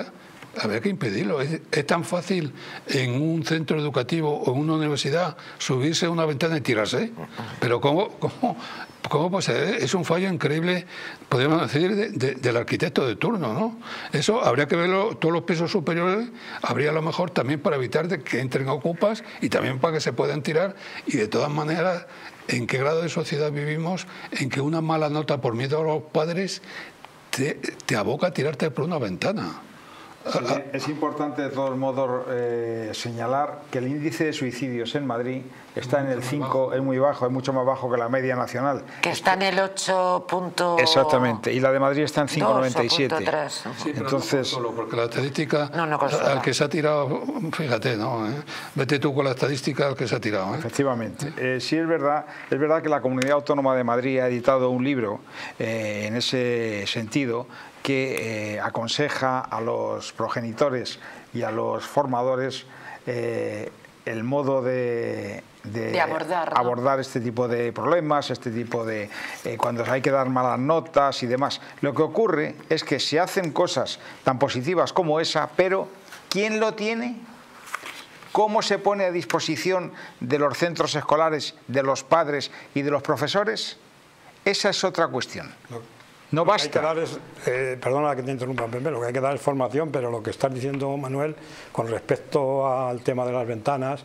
habría que impedirlo. Es, es tan fácil en un centro educativo o en una universidad subirse a una ventana y tirarse. Pero ¿cómo, cómo, cómo puede ser? Es un fallo increíble, podríamos decir, de, de, del arquitecto de turno, ¿no? Eso habría que verlo, todos los pisos superiores, habría a lo mejor también para evitar de que entren ocupas y también para que se puedan tirar. Y de todas maneras, ¿en qué grado de sociedad vivimos en que una mala nota por miedo a los padres te, te aboca a tirarte por una ventana? Sí, es importante de todos modos eh, señalar que el índice de suicidios en Madrid está en el cinco, es muy bajo, es mucho más bajo que la media nacional. Que está en el ocho punto... Exactamente, y la de Madrid está en cinco coma noventa y siete. Sí, entonces, no solo, porque la estadística, no, no al que se ha tirado, fíjate, ¿no? ¿Eh? Vete tú con la estadística al que se ha tirado. ¿Eh? Efectivamente. Eh, sí es verdad, es verdad que la Comunidad Autónoma de Madrid ha editado un libro eh, en ese sentido, que eh, aconseja a los progenitores y a los formadores eh, el modo de, de, de abordar, ¿no? abordar este tipo de problemas, este tipo de eh, cuando hay que dar malas notas y demás. Lo que ocurre es que se hacen cosas tan positivas como esa, pero ¿quién lo tiene? ¿Cómo se pone a disposición de los centros escolares, de los padres y de los profesores? Esa es otra cuestión. No basta. Lo que hay que dar es, eh, perdona que te interrumpa, Pepe, lo que hay que dar es formación, pero lo que estás diciendo, Manuel, con respecto al tema de las ventanas,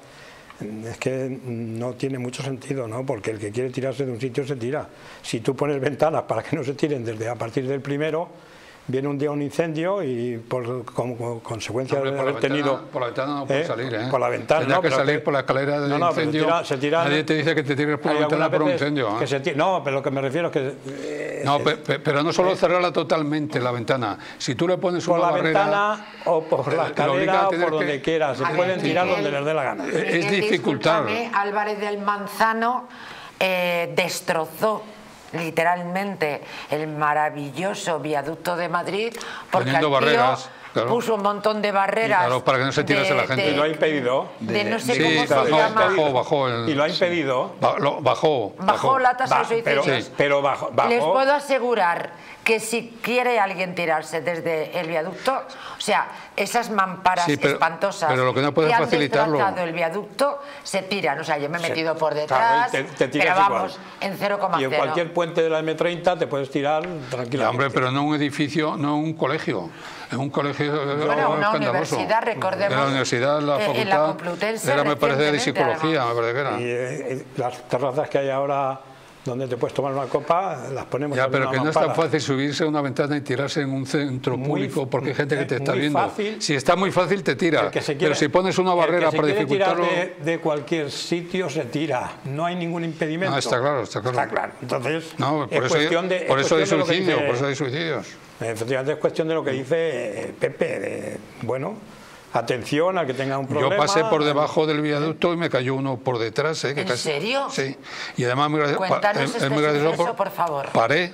es que no tiene mucho sentido, ¿no? Porque el que quiere tirarse de un sitio se tira. Si tú pones ventanas para que no se tiren desde a partir del primero, viene un día un incendio y por como consecuencia Hombre, de por haber ventana, tenido... Por la ventana no puede ¿eh? salir, ¿eh? Por la ventana, Tendrás no, que pero salir que, por la escalera del no, no, incendio. Se tira, se tira, Nadie te dice que te tires por la ventana por un incendio. ¿eh? Se tira, no, pero lo que me refiero es que... Eh, no, es, pe, pe, pero no solo cerrarla totalmente, la ventana. Si tú le pones por una la barrera... ventana o por la escalera o por donde que... quiera. Se A pueden ver, tirar Miguel, donde les dé la gana. Es dificultar. Álvarez del Manzano eh, destrozó literalmente el maravilloso viaducto de Madrid porque poniendo al tío barreras, claro. puso un montón de barreras, claro, para que no se tirase de, la gente. de, Y lo ha impedido. de, de no sé sí, cómo se bajó, llama bajó, bajó el, Y lo ha impedido. Ba, lo, bajó, bajó bajó la tasa Va, de suicidios. pero, sí. pero bajó, bajó. Les puedo asegurar que si quiere alguien tirarse desde el viaducto, o sea, esas mamparas sí, pero, espantosas pero lo que no puede que han facilitarlo. desplazado el viaducto, se tiran. O sea, yo me he metido sí, por detrás, claro, te, te pero vamos, igual. en cero coma cero. Y en cualquier puente de la eme treinta te puedes tirar tranquilamente. Ya, hombre, pero no un edificio, no un colegio. Es un colegio bueno, una escandaloso. universidad, recordemos. En la universidad, la facultad, en la Complutense, era, me parece, de psicología, además. me parece que era. Y eh, las terrazas que hay ahora donde te puedes tomar una copa, las ponemos Ya, en pero una que no mampara. es tan fácil subirse a una ventana y tirarse en un centro Muy, público porque hay gente que te está muy viendo. fácil. Si está muy fácil, te tira. El que se Pero quiere- si pones una barrera el que se para quiere tirar dificultarlo... de, de cualquier sitio se tira, no hay ningún impedimento. No, está claro, está claro. Está claro. Entonces, No, por es eso, cuestión de, hay, por es eso hay cuestión de lo que suicidio, dice- por eso hay suicidios. Efectivamente es cuestión de lo que dice eh, Pepe, de, bueno, atención a que tenga un problema. Yo pasé por debajo del viaducto y me cayó uno por detrás. ¿eh? Que ¿En casi- serio? Sí. Y además muy gracioso. Cuéntanos es- es este muy gracioso suceso, por favor. Paré,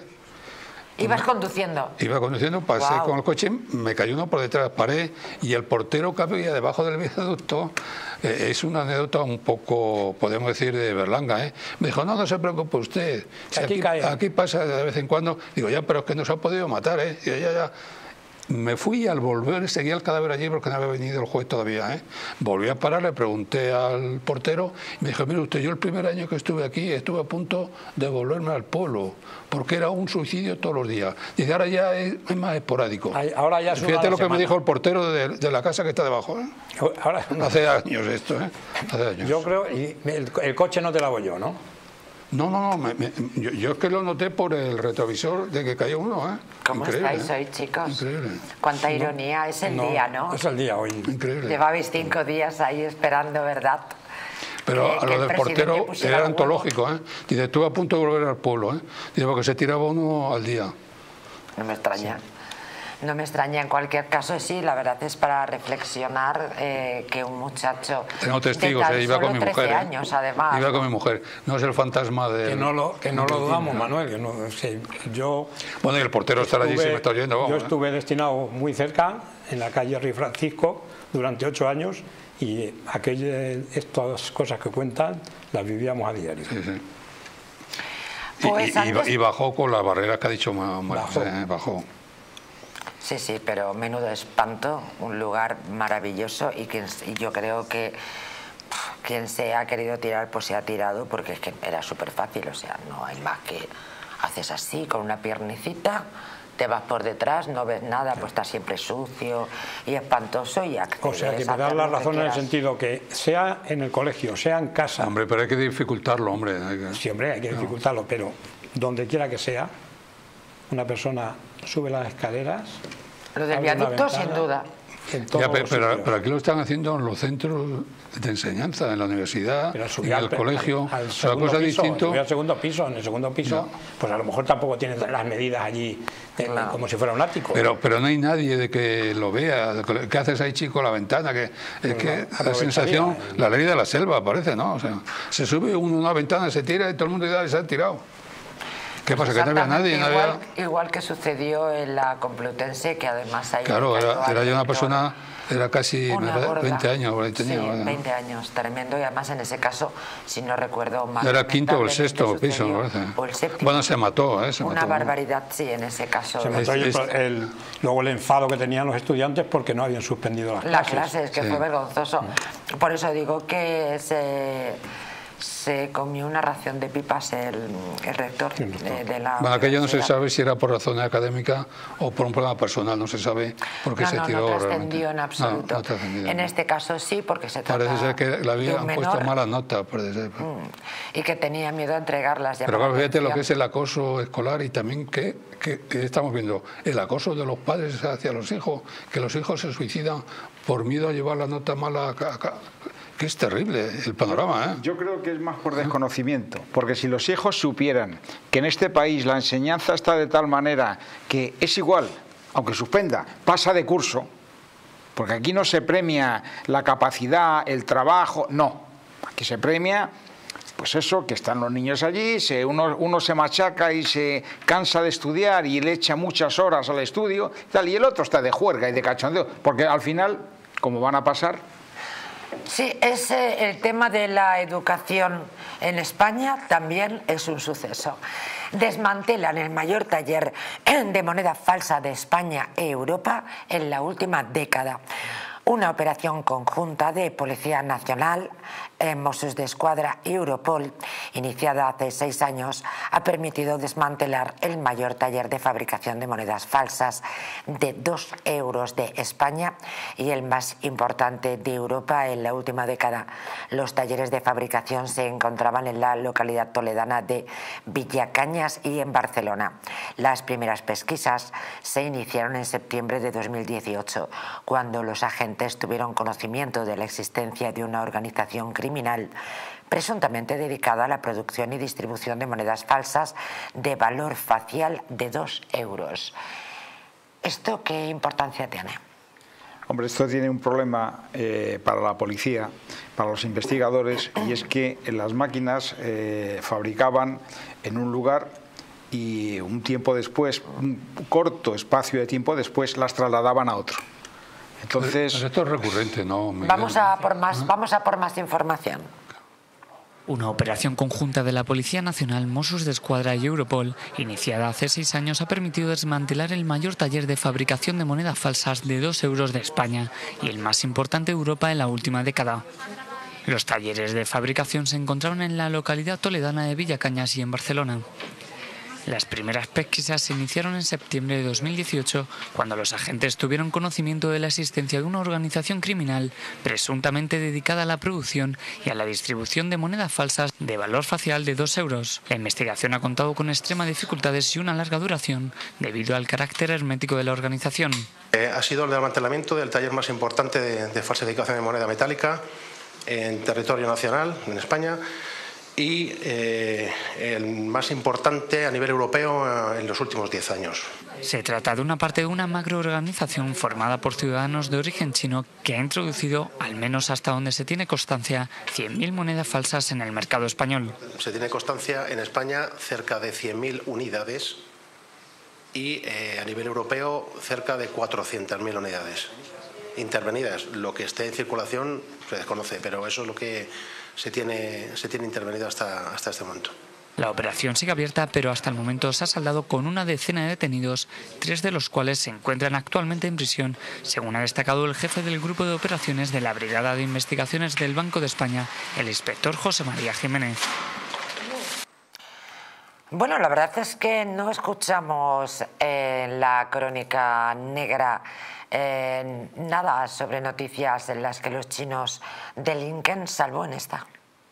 Ibas conduciendo. iba conduciendo, pasé Guau. con el coche, me cayó uno por detrás, paré y el portero que había debajo del viaducto, eh, es una anécdota un poco, podemos decir, de berlanga, ¿eh? Me dijo, no, no se preocupe usted, si Aquí aquí, cae. aquí pasa de vez en cuando. Digo, ya, pero es que nos ha podido matar, ¿eh? Y yo, ya, ya. Me fui, al volver, seguía el cadáver allí porque no había venido el juez todavía, ¿eh? Volví a parar, le pregunté al portero y me dijo, mire usted, yo el primer año que estuve aquí estuve a punto de volverme al pueblo porque era un suicidio todos los días. Dice, ahora ya es, es más esporádico. Ay, ahora ya es una Fíjate a la lo que semana. me dijo el portero de, de la casa que está debajo, ¿eh? Ahora, Hace años esto, ¿eh? Hace años. yo creo, y el, el coche no te lavo yo, ¿no? No, no, no, me- me- yo, yo es que lo noté por el retrovisor de que cayó uno, ¿eh? ¿Cómo Increíble, estáis ¿eh? hoy, chicos? Increíble. Cuánta ironía, es el día, ¿no? Es el día hoy. Increíble. Llevabais cinco días ahí esperando, ¿verdad? Pero que- a que lo el del presidente portero pusiera era el huevo. antológico, ¿eh? Dice, estuve a punto de volver al pueblo, ¿eh? Dice, porque se tiraba uno al día. No me extraña. No me extraña, en cualquier caso, sí, la verdad es para reflexionar eh, que un muchacho Tengo testigos, de tan eh, iba con solo mi trece mujer. ¿eh? años, además. Iba con mi mujer. No es el fantasma de... Que no lo, que no lo dudamos, Manuel. Que no, es que yo Bueno, y el portero estará allí si me está oyendo. yo Vamos, ¿eh? estuve destinado muy cerca, en la calle Rey Francisco, durante ocho años, y aquellas, estas cosas que cuentan las vivíamos a diario. Sí, sí. Y, Pues y- antes- y bajó con la barrera que ha dicho Ma- Ma- Bajó. José, ¿eh? Bajó. Sí, sí, pero menudo espanto, un lugar maravilloso y, quien, y yo creo que quien se ha querido tirar pues se ha tirado porque es que era súper fácil, o sea, no hay más que haces así con una piernecita, te vas por detrás, no ves nada, pues está siempre sucio y espantoso y accedes. O sea, que me das la razón en el sentido que sea en el colegio, sea en casa... Hombre, pero hay que dificultarlo, hombre. Hay que... Sí, hombre, hay que dificultarlo, no. Pero donde quiera que sea, una persona sube las escaleras... Lo del viaducto, sin duda. Ya, pero, pero, pero aquí lo están haciendo en los centros de enseñanza, en la universidad, en el colegio. Al, al o sea, cosa piso, distinto. Al segundo piso, en el segundo piso, no. Pues a lo mejor tampoco tienen las medidas allí eh, claro. Como si fuera un ático. Pero, pero no hay nadie de que lo vea. ¿Qué haces ahí, chico, a la ventana? Que, es que no, la sensación, la ley de la selva parece, ¿no? O sea, se sube uno a una ventana, se tira y todo el mundo ya se ha tirado. ¿Qué pasa? Que no había nadie. Igual, no había... igual que sucedió en la Complutense, que además hay... Claro, era, era ya una persona, era casi veinte años. veinte sí, años, veinte años, tremendo. Y además en ese caso, si no recuerdo mal... Era el quinto o el sexto piso, me parece. O el séptimo. Bueno, se mató, ¿eh? Se Una mató. barbaridad, sí, en ese caso. Se mató es, el, el, luego el enfado que tenían los estudiantes porque no habían suspendido las Las clases. clases, que sí. Fue vergonzoso. Por eso digo que se... se comió una ración de pipas el, el rector de, de la... Bueno, aquello no se sabe si era por razón académica o por un problema personal, no se sabe por qué no, se no, tiró. No trascendió en absoluto. No, no en este caso sí, porque se trata parece ser que le habían puesto mala nota, parece ser. Mm, y que tenía miedo a entregarlas. Pero claro, fíjate lo que es el acoso escolar y también que, que, que estamos viendo, el acoso de los padres hacia los hijos, que los hijos se suicidan por miedo a llevar la nota mala a, a, que es terrible el panorama, ¿eh? Yo creo que es más por desconocimiento, porque si los hijos supieran que en este país la enseñanza está de tal manera que es igual, aunque suspenda, pasa de curso, porque aquí no se premia la capacidad, el trabajo, no, aquí se premia, pues eso, que están los niños allí, se, uno, uno se machaca y se cansa de estudiar y le echa muchas horas al estudio, y, tal, y el otro está de juerga y de cachondeo, porque al final, como van a pasar... Sí, ese, el tema de la educación en España también es un suceso. Desmantelan el mayor taller de moneda falsa de España e Europa en la última década. Una operación conjunta de Policía Nacional, Mossos d'Esquadra y Europol, iniciada hace seis años, ha permitido desmantelar el mayor taller de fabricación de monedas falsas de dos euros de España y el más importante de Europa en la última década. Los talleres de fabricación se encontraban en la localidad toledana de Villacañas y en Barcelona. Las primeras pesquisas se iniciaron en septiembre de dos mil dieciocho, cuando los agentes tuvieron conocimiento de la existencia de una organización criminal presuntamente dedicada a la producción y distribución de monedas falsas de valor facial de dos euros. ¿Esto qué importancia tiene? Hombre, esto tiene un problema eh, para la policía, para los investigadores, y es que las máquinas eh, fabricaban en un lugar y un tiempo después, un corto espacio de tiempo después, las trasladaban a otro. Entonces, pero esto es recurrente, ¿no, Miguel? Vamos a por más, vamos a por más información. Una operación conjunta de la Policía Nacional, Mossos d'Esquadra y Europol, iniciada hace seis años, ha permitido desmantelar el mayor taller de fabricación de monedas falsas de dos euros de España y el más importante de Europa en la última década. Los talleres de fabricación se encontraban en la localidad toledana de Villacañas y en Barcelona. Las primeras pesquisas se iniciaron en septiembre de dos mil dieciocho, cuando los agentes tuvieron conocimiento de la existencia de una organización criminal presuntamente dedicada a la producción y a la distribución de monedas falsas de valor facial de dos euros. La investigación ha contado con extremas dificultades y una larga duración debido al carácter hermético de la organización. Eh, ha sido el desmantelamiento del taller más importante de, de falsificación de moneda metálica en territorio nacional, en España, y eh, el más importante a nivel europeo en los últimos diez años. Se trata de una parte de una macroorganización formada por ciudadanos de origen chino que ha introducido, al menos hasta donde se tiene constancia, cien mil monedas falsas en el mercado español. Se tiene constancia en España cerca de cien mil unidades y eh, a nivel europeo cerca de cuatrocientas mil unidades intervenidas. Lo que esté en circulación se desconoce, pero eso es lo que se tiene, se tiene intervenido hasta, hasta este momento. La operación sigue abierta, pero hasta el momento se ha saldado con una decena de detenidos, tres de los cuales se encuentran actualmente en prisión, según ha destacado el jefe del grupo de operaciones de la Brigada de Investigaciones del Banco de España, el inspector José María Jiménez. Bueno, la verdad es que no escuchamos en la crónica negra eh, nada sobre noticias en las que los chinos delinquen, salvo en esta.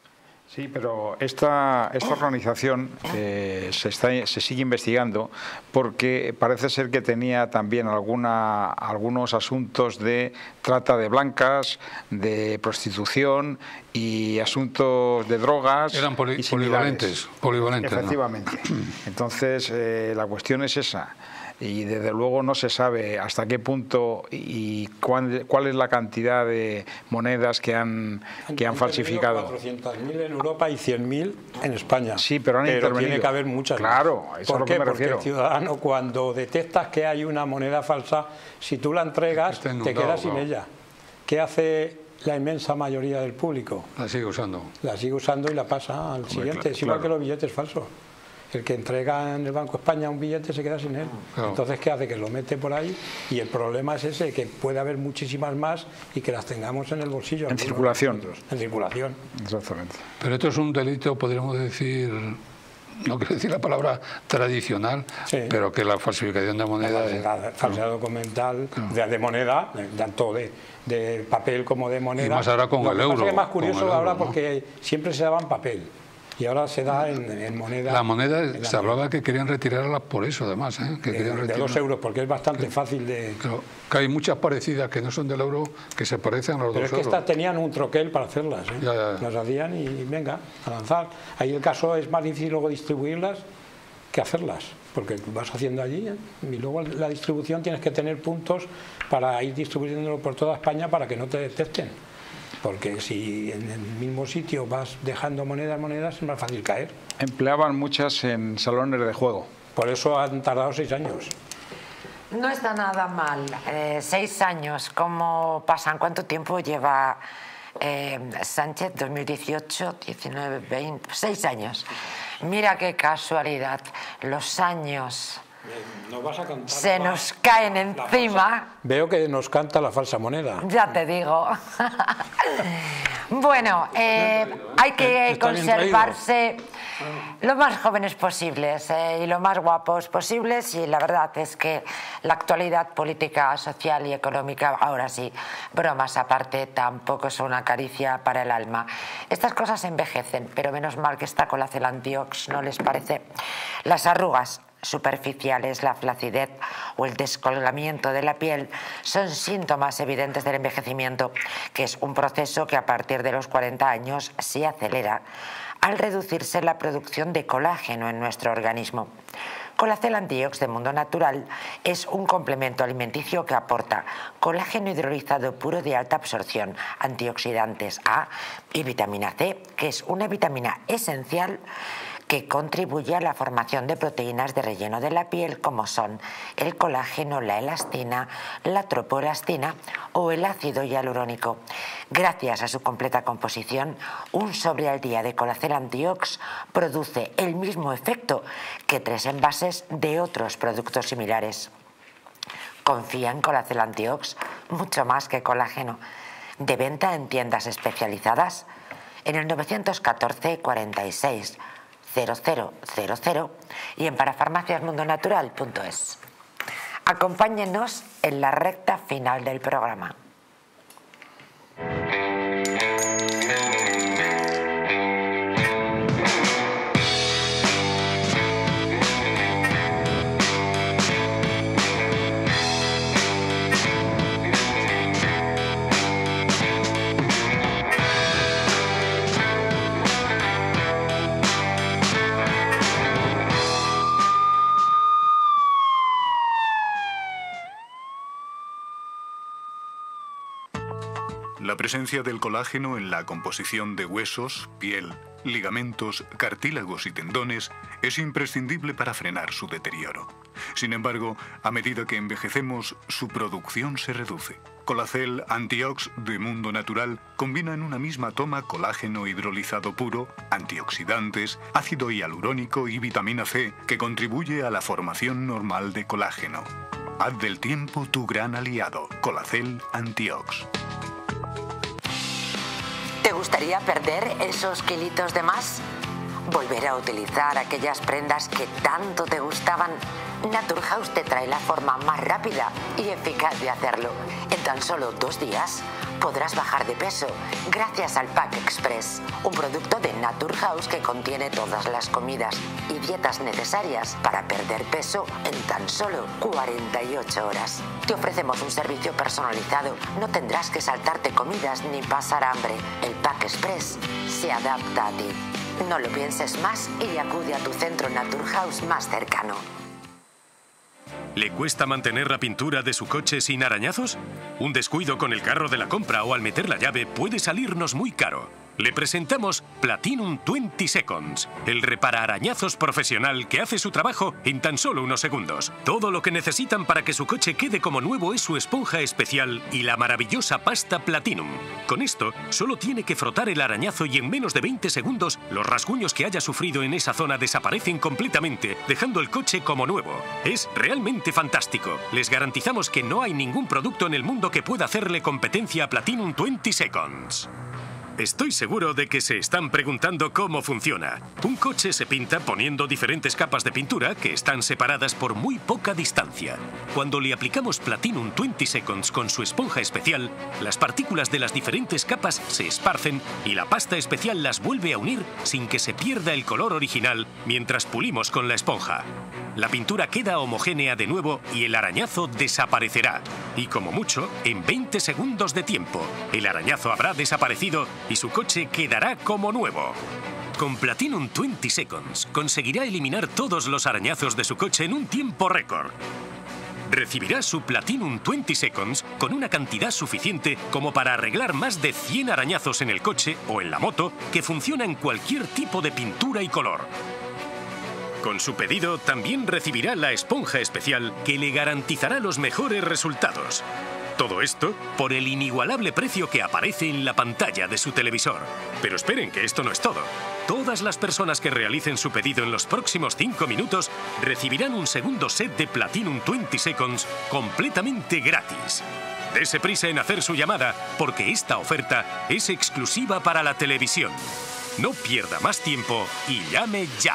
Sí, pero esta, esta organización eh, se, está, se sigue investigando porque parece ser que tenía también alguna, algunos asuntos de trata de blancas, de prostitución y asuntos de drogas. Eran poli y polivalentes, polivalentes. Efectivamente. ¿No? Entonces, eh, la cuestión es esa. Y desde luego no se sabe hasta qué punto y cuál, cuál es la cantidad de monedas que han, que han falsificado. cuatrocientas mil en Europa y cien mil en España. Sí, pero han pero intervenido. Tiene que haber muchas. Claro, eso es a lo que me Porque refiero. el ciudadano, cuando detectas que hay una moneda falsa, si tú la entregas, te quedas sin ella. ¿Qué hace la inmensa mayoría del público? La sigue usando. La sigue usando y la pasa al Hombre, siguiente. claro, Es igual claro. que los billetes falsos. El que entrega en el Banco de España un billete se queda sin él. Claro. Entonces, ¿qué hace? Que lo mete por ahí y el problema es ese, que puede haber muchísimas más y que las tengamos en el bolsillo. En circulación. En circulación. Exactamente. Pero esto es un delito, podríamos decir, no quiero decir la palabra tradicional, Sí. pero que la falsificación de moneda... La falsedad, falsedad documental, de, de moneda, tanto de, de papel como de moneda. Y más ahora con Lo el que pasa euro, es que es más con curioso el euro, ahora ¿no? porque siempre se daba en papel. Y ahora se da en, en moneda. La moneda, en la se hablaba que querían retirarla por eso, además. ¿eh? Que de, querían de retirar- dos euros, porque es bastante que, fácil de... Claro, que hay muchas parecidas que no son del euro, que se parecen a los Pero dos es que euros. estas tenían un troquel para hacerlas. ¿eh? Ya, ya, ya. Las hacían y venga, a lanzar. Ahí el caso es más difícil luego distribuirlas que hacerlas, porque vas haciendo allí ¿eh? Y luego la distribución tienes que tener puntos para ir distribuyéndolo por toda España para que no te detecten. Porque si en el mismo sitio vas dejando monedas, monedas, es más fácil caer. Empleaban muchas en salones de juego. Por eso han tardado seis años. No está nada mal. Eh, seis años, ¿cómo pasan? ¿Cuánto tiempo lleva eh, Sánchez? dos mil dieciocho, diecinueve, veinte, seis años. Mira qué casualidad. Los años Nos vas a contar se la- nos caen la encima. falsa- Veo que nos canta la falsa moneda. Ya te digo. Bueno, eh, hay que Está bien conservarse lo más jóvenes posibles eh, y lo más guapos posibles, y la verdad es que la actualidad política, social y económica, ahora sí, bromas aparte, tampoco es una caricia para el alma. Estas cosas envejecen, pero menos mal que está con la Celantiox, ¿no les parece? Las arrugas superficiales, la flacidez o el descolgamiento de la piel son síntomas evidentes del envejecimiento, que es un proceso que a partir de los cuarenta años se acelera al reducirse la producción de colágeno en nuestro organismo. Colacel Antiox de Mundo Natural es un complemento alimenticio que aporta colágeno hidrolizado puro de alta absorción, antioxidantes A y vitamina C, que es una vitamina esencial que contribuye a la formación de proteínas de relleno de la piel, como son el colágeno, la elastina, la tropoelastina o el ácido hialurónico. Gracias a su completa composición, un sobre al día de Colacel Antiox produce el mismo efecto que tres envases de otros productos similares. Confía en Colacel Antiox mucho más que colágeno. De venta en tiendas especializadas en el nueve uno cuatro, cuarenta y seis, cero cero cero cero y en parafarmaciasmundonatural punto es. Acompáñenos en la recta final del programa. La presencia del colágeno en la composición de huesos, piel, ligamentos, cartílagos y tendones, es imprescindible para frenar su deterioro. Sin embargo, a medida que envejecemos, su producción se reduce. Colacel Antiox de Mundo Natural combina en una misma toma colágeno hidrolizado puro, antioxidantes, ácido hialurónico y vitamina C, que contribuye a la formación normal de colágeno. Haz del tiempo tu gran aliado. Colacel Antiox. ¿Te gustaría perder esos kilitos de más? ¿Volver a utilizar aquellas prendas que tanto te gustaban? Naturhaus te trae la forma más rápida y eficaz de hacerlo. En tan solo dos días podrás bajar de peso gracias al Pack Express, un producto de Naturhaus que contiene todas las comidas y dietas necesarias para perder peso en tan solo cuarenta y ocho horas. Te ofrecemos un servicio personalizado, no tendrás que saltarte comidas ni pasar hambre. El Pack Express se adapta a ti. No lo pienses más y acude a tu centro Naturhaus más cercano. ¿Le cuesta mantener la pintura de su coche sin arañazos? Un descuido con el carro de la compra o al meter la llave puede salirnos muy caro. Le presentamos Platinum veinte Seconds, el reparaarañazos profesional que hace su trabajo en tan solo unos segundos. Todo lo que necesitan para que su coche quede como nuevo es su esponja especial y la maravillosa pasta Platinum. Con esto, solo tiene que frotar el arañazo y en menos de veinte segundos, los rasguños que haya sufrido en esa zona desaparecen completamente, dejando el coche como nuevo. Es realmente fantástico. Les garantizamos que no hay ningún producto en el mundo que pueda hacerle competencia a Platinum veinte Seconds. Estoy seguro de que se están preguntando cómo funciona. Un coche se pinta poniendo diferentes capas de pintura que están separadas por muy poca distancia. Cuando le aplicamos Platinum veinte Seconds con su esponja especial, las partículas de las diferentes capas se esparcen y la pasta especial las vuelve a unir sin que se pierda el color original mientras pulimos con la esponja. La pintura queda homogénea de nuevo y el arañazo desaparecerá. Y como mucho, en veinte segundos de tiempo, el arañazo habrá desaparecido y su coche quedará como nuevo. Con Platinum veinte Seconds conseguirá eliminar todos los arañazos de su coche en un tiempo récord. Recibirá su Platinum veinte Seconds con una cantidad suficiente como para arreglar más de cien arañazos en el coche o en la moto que funciona en cualquier tipo de pintura y color. Con su pedido también recibirá la esponja especial que le garantizará los mejores resultados. Todo esto por el inigualable precio que aparece en la pantalla de su televisor. Pero esperen que esto no es todo. Todas las personas que realicen su pedido en los próximos cinco minutos recibirán un segundo set de Platinum veinte Seconds completamente gratis. Dese prisa en hacer su llamada porque esta oferta es exclusiva para la televisión. No pierda más tiempo y llame ya.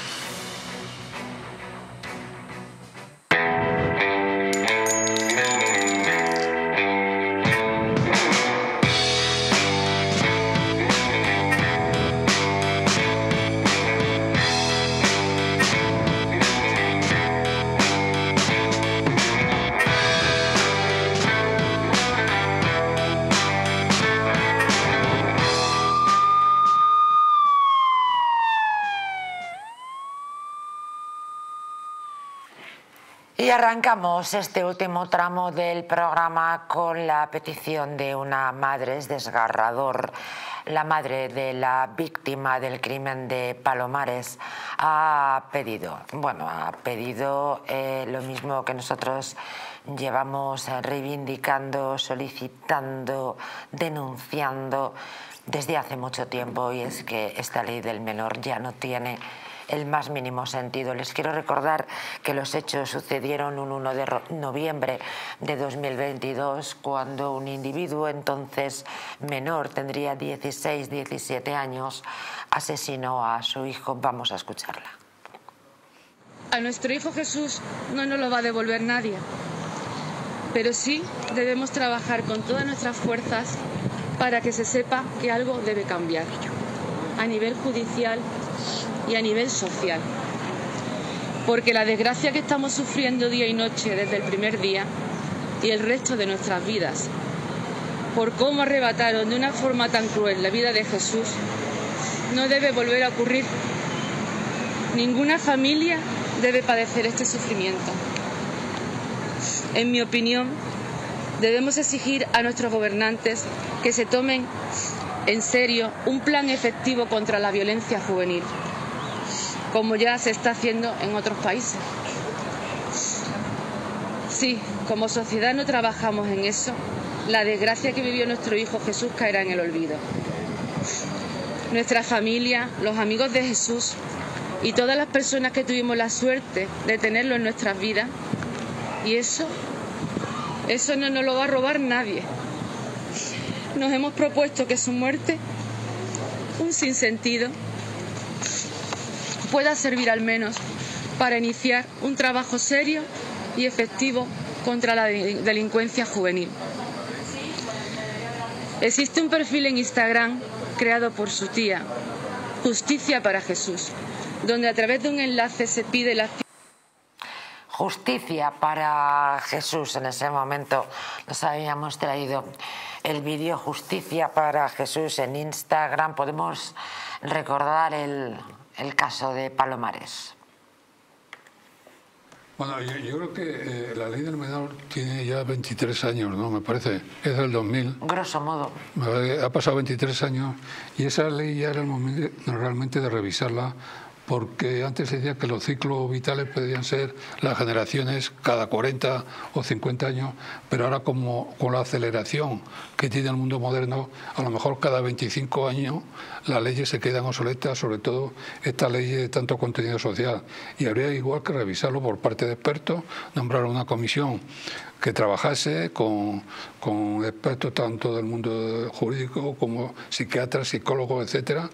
Y arrancamos este último tramo del programa con la petición de una madre. Es desgarrador. La madre de la víctima del crimen de Palomares ha pedido, bueno, ha pedido eh, lo mismo que nosotros llevamos reivindicando, solicitando, denunciando desde hace mucho tiempo, y es que esta ley del menor ya no tiene el más mínimo sentido. Les quiero recordar que los hechos sucedieron un uno de noviembre de dos mil veintidós, cuando un individuo entonces menor, tendría dieciséis, diecisiete años, asesinó a su hijo. Vamos a escucharla. A nuestro hijo Jesús no nos lo va a devolver nadie, pero sí debemos trabajar con todas nuestras fuerzas para que se sepa que algo debe cambiar a nivel judicial y a nivel social, porque la desgracia que estamos sufriendo día y noche desde el primer día y el resto de nuestras vidas, por cómo arrebataron de una forma tan cruel la vida de Jesús, no debe volver a ocurrir. Ninguna familia debe padecer este sufrimiento. En mi opinión, debemos exigir a nuestros gobernantes que se tomen en serio un plan efectivo contra la violencia juvenil, como ya se está haciendo en otros países. Si como sociedad no trabajamos en eso, la desgracia que vivió nuestro hijo Jesús caerá en el olvido. Nuestra familia, los amigos de Jesús y todas las personas que tuvimos la suerte de tenerlo en nuestras vidas, y eso, eso no nos lo va a robar nadie. Nos hemos propuesto que su muerte, un sinsentido, pueda servir al menos para iniciar un trabajo serio y efectivo contra la delincuencia juvenil. Existe un perfil en Instagram creado por su tía, Justicia para Jesús, donde a través de un enlace se pide la... Justicia para Jesús. En ese momento nos habíamos traído el vídeo Justicia para Jesús en Instagram. Podemos recordar el, el caso de Palomares. Bueno, yo, yo creo que eh, la ley del menor tiene ya veintitrés años, ¿no? Me parece, es del dos mil. Grosso modo. Ha pasado veintitrés años y esa ley ya era el momento realmente de revisarla, porque antes se decía que los ciclos vitales podían ser las generaciones cada cuarenta o cincuenta años, pero ahora como con la aceleración que tiene el mundo moderno, a lo mejor cada veinticinco años las leyes se quedan obsoletas, sobre todo estas leyes de tanto contenido social. Y habría igual que revisarlo por parte de expertos, nombrar una comisión que trabajase con, con expertos tanto del mundo jurídico como psiquiatras, psicólogos, etcétera,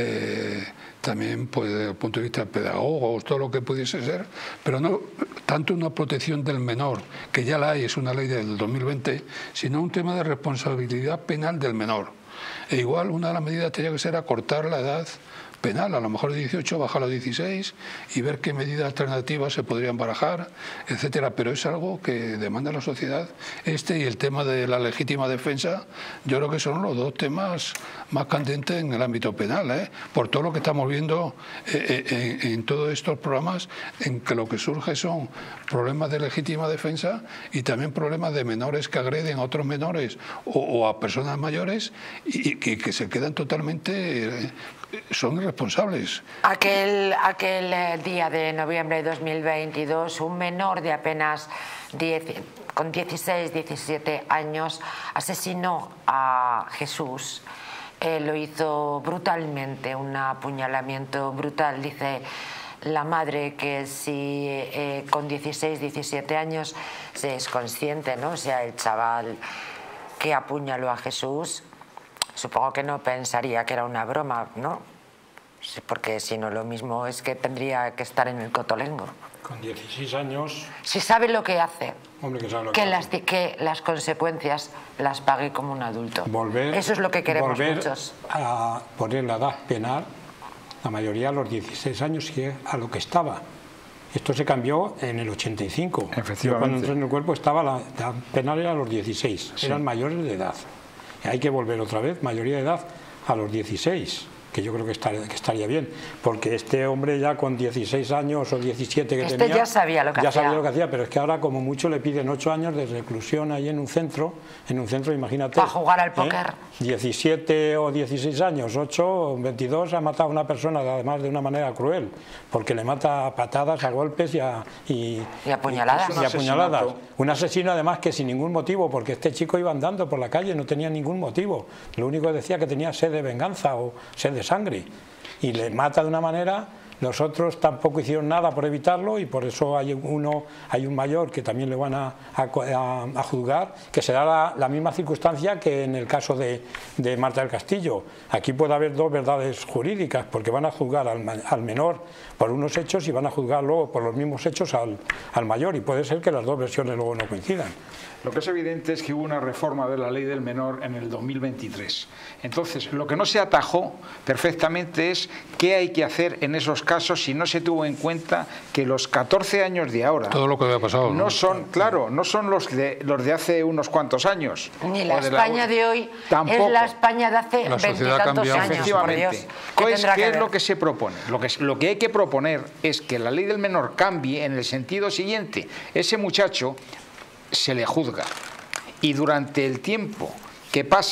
eh, también pues desde el punto de vista pedagogos, todo lo que pudiese ser, pero no tanto una protección del menor, que ya la hay, es una ley del dos mil veinte, sino un tema de responsabilidad penal del menor. E igual una de las medidas tendría que ser acortar la edad penal, a lo mejor de dieciocho bajar a dieciséis y ver qué medidas alternativas se podrían barajar, etcétera. Pero es algo que demanda la sociedad. Este y el tema de la legítima defensa, yo creo que son los dos temas más candentes en el ámbito penal, ¿eh? Por todo lo que estamos viendo eh, eh, en, en todos estos programas, en que lo que surge son problemas de legítima defensa y también problemas de menores que agreden a otros menores o, o a personas mayores y, y que, que se quedan totalmente... Eh, son irresponsables. Aquel, aquel día de noviembre de dos mil veintidós, un menor de apenas diez, con dieciséis, diecisiete años asesinó a Jesús. Eh, lo hizo brutalmente, un apuñalamiento brutal. Dice la madre que si eh, con dieciséis, diecisiete años se es consciente, ¿no? O sea, el chaval que apuñaló a Jesús, supongo que no pensaría que era una broma, ¿no? Sí, porque si no, lo mismo es que tendría que estar en el cotolengo. Con dieciséis años... Si sabe lo que hace, hombre, que, sabe lo que, que, las, hace. que las consecuencias las pague como un adulto. Volver, Eso es lo que queremos volver muchos. A poner la edad penal, la mayoría a los dieciséis años, que a lo que estaba. Esto se cambió en el ochenta y cinco. Efectivamente. Yo cuando entré en el cuerpo estaba la edad penal era a los dieciséis, sí. Eran mayores de edad. Hay que volver otra vez, mayoría de edad, a los dieciséis, que yo creo que estaría, que estaría bien, porque este hombre ya con dieciséis años o diecisiete que este tenía... ya sabía lo que ya hacía. sabía lo que hacía, pero es que ahora como mucho le piden ocho años de reclusión ahí en un centro, en un centro, imagínate... Para jugar al póker. ¿eh? diecisiete o dieciséis años, ocho, veintidós, ha matado a una persona, además de una manera cruel, porque le mata a patadas, a golpes y a... Y, y apuñaladas. Y, y apuñaladas. Un asesino además que sin ningún motivo, porque este chico iba andando por la calle, no tenía ningún motivo. Lo único que decía que tenía sed de venganza o sed de sangre. Y le mata de una manera, los otros tampoco hicieron nada por evitarlo y por eso hay uno, hay un mayor que también le van a, a, a juzgar, que será la, la misma circunstancia que en el caso de, de Marta del Castillo. Aquí puede haber dos verdades jurídicas, porque van a juzgar al, al menor por unos hechos y van a juzgar luego por los mismos hechos al, al mayor, y puede ser que las dos versiones luego no coincidan. Lo que es evidente es que hubo una reforma de la ley del menor en el dos mil veintitrés. Entonces, lo que no se atajó perfectamente es qué hay que hacer en esos casos si no se tuvo en cuenta que los catorce años de ahora... Todo lo que había pasado, ¿no? No son, claro, no son los de, los de hace unos cuantos años. Ni la de España la, de hoy tampoco. Es la España de hace veintitantos años. Efectivamente. Por Dios, ¿qué, ¿Qué es lo que se propone? Lo que, lo que hay que proponer es que la ley del menor cambie en el sentido siguiente. Ese muchacho se le juzga y durante el tiempo que pasa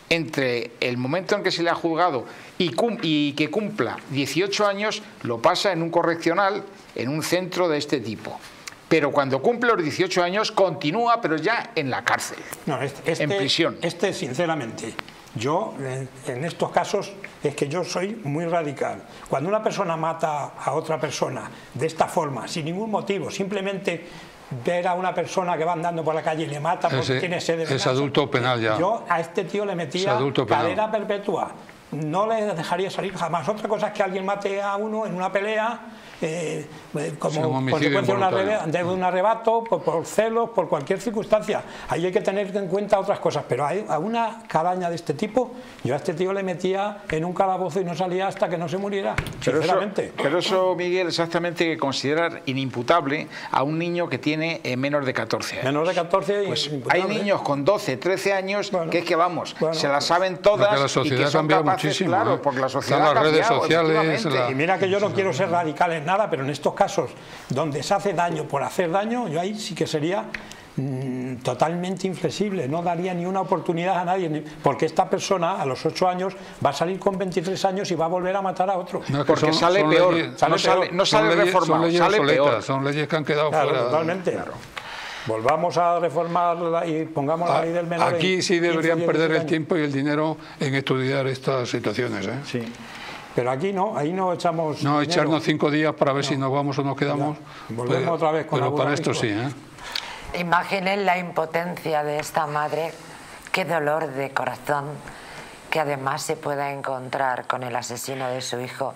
entre el momento en que se le ha juzgado y, cum y que cumpla dieciocho años, lo pasa en un correccional, en un centro de este tipo. Pero cuando cumple los dieciocho años continúa, pero ya en la cárcel, no, este, este, en prisión. Este, sinceramente, yo en, en estos casos es que yo soy muy radical. Cuando una persona mata a otra persona de esta forma, sin ningún motivo, simplemente ver a una persona que va andando por la calle y le mata porque Ese, tiene sed de venganza, es adulto penal ya. Yo a este tío le metía cadena perpetua. No le dejaría salir jamás. Otra cosa es que alguien mate a uno en una pelea, eh, como sí, consecuencia de, una de un arrebato, por, por celos, por cualquier circunstancia. Ahí hay que tener en cuenta otras cosas. Pero hay, a una calaña de este tipo, yo a este tío le metía en un calabozo y no salía hasta que no se muriera, pero sinceramente. Eso, pero eso, Miguel, exactamente que considerar inimputable a un niño que tiene eh, menos de catorce años. Menos de catorce pues hay niños con doce, trece años bueno, que es que vamos, bueno, se las saben todas la sociedad y que son capaces, muchísimo, claro, ¿eh? porque la sociedad las redes sociales. La... Y mira que yo no quiero ser radical en nada, pero en estos casos donde se hace daño por hacer daño, yo ahí sí que sería mmm, totalmente inflexible, no daría ni una oportunidad a nadie, porque esta persona a los ocho años va a salir con veintitrés años y va a volver a matar a otro. No, porque son, sale, son peor, leyes, sale no peor, sale, no sale leyes, reformado, son sale soletas, peor. Son leyes que han quedado claro, fuera. Totalmente. Claro. Volvamos a reformar y pongamos la ley del menor. Aquí sí deberían perder el tiempo y el dinero en estudiar estas situaciones, ¿eh? Sí. Pero aquí no, ahí no echamos No, dinero. Echarnos cinco días para ver no. si nos vamos o nos quedamos. Ya. Volvemos pero, otra vez con Pero para esto rico. sí, ¿eh? Imaginen la impotencia de esta madre, qué dolor de corazón que además se pueda encontrar con el asesino de su hijo,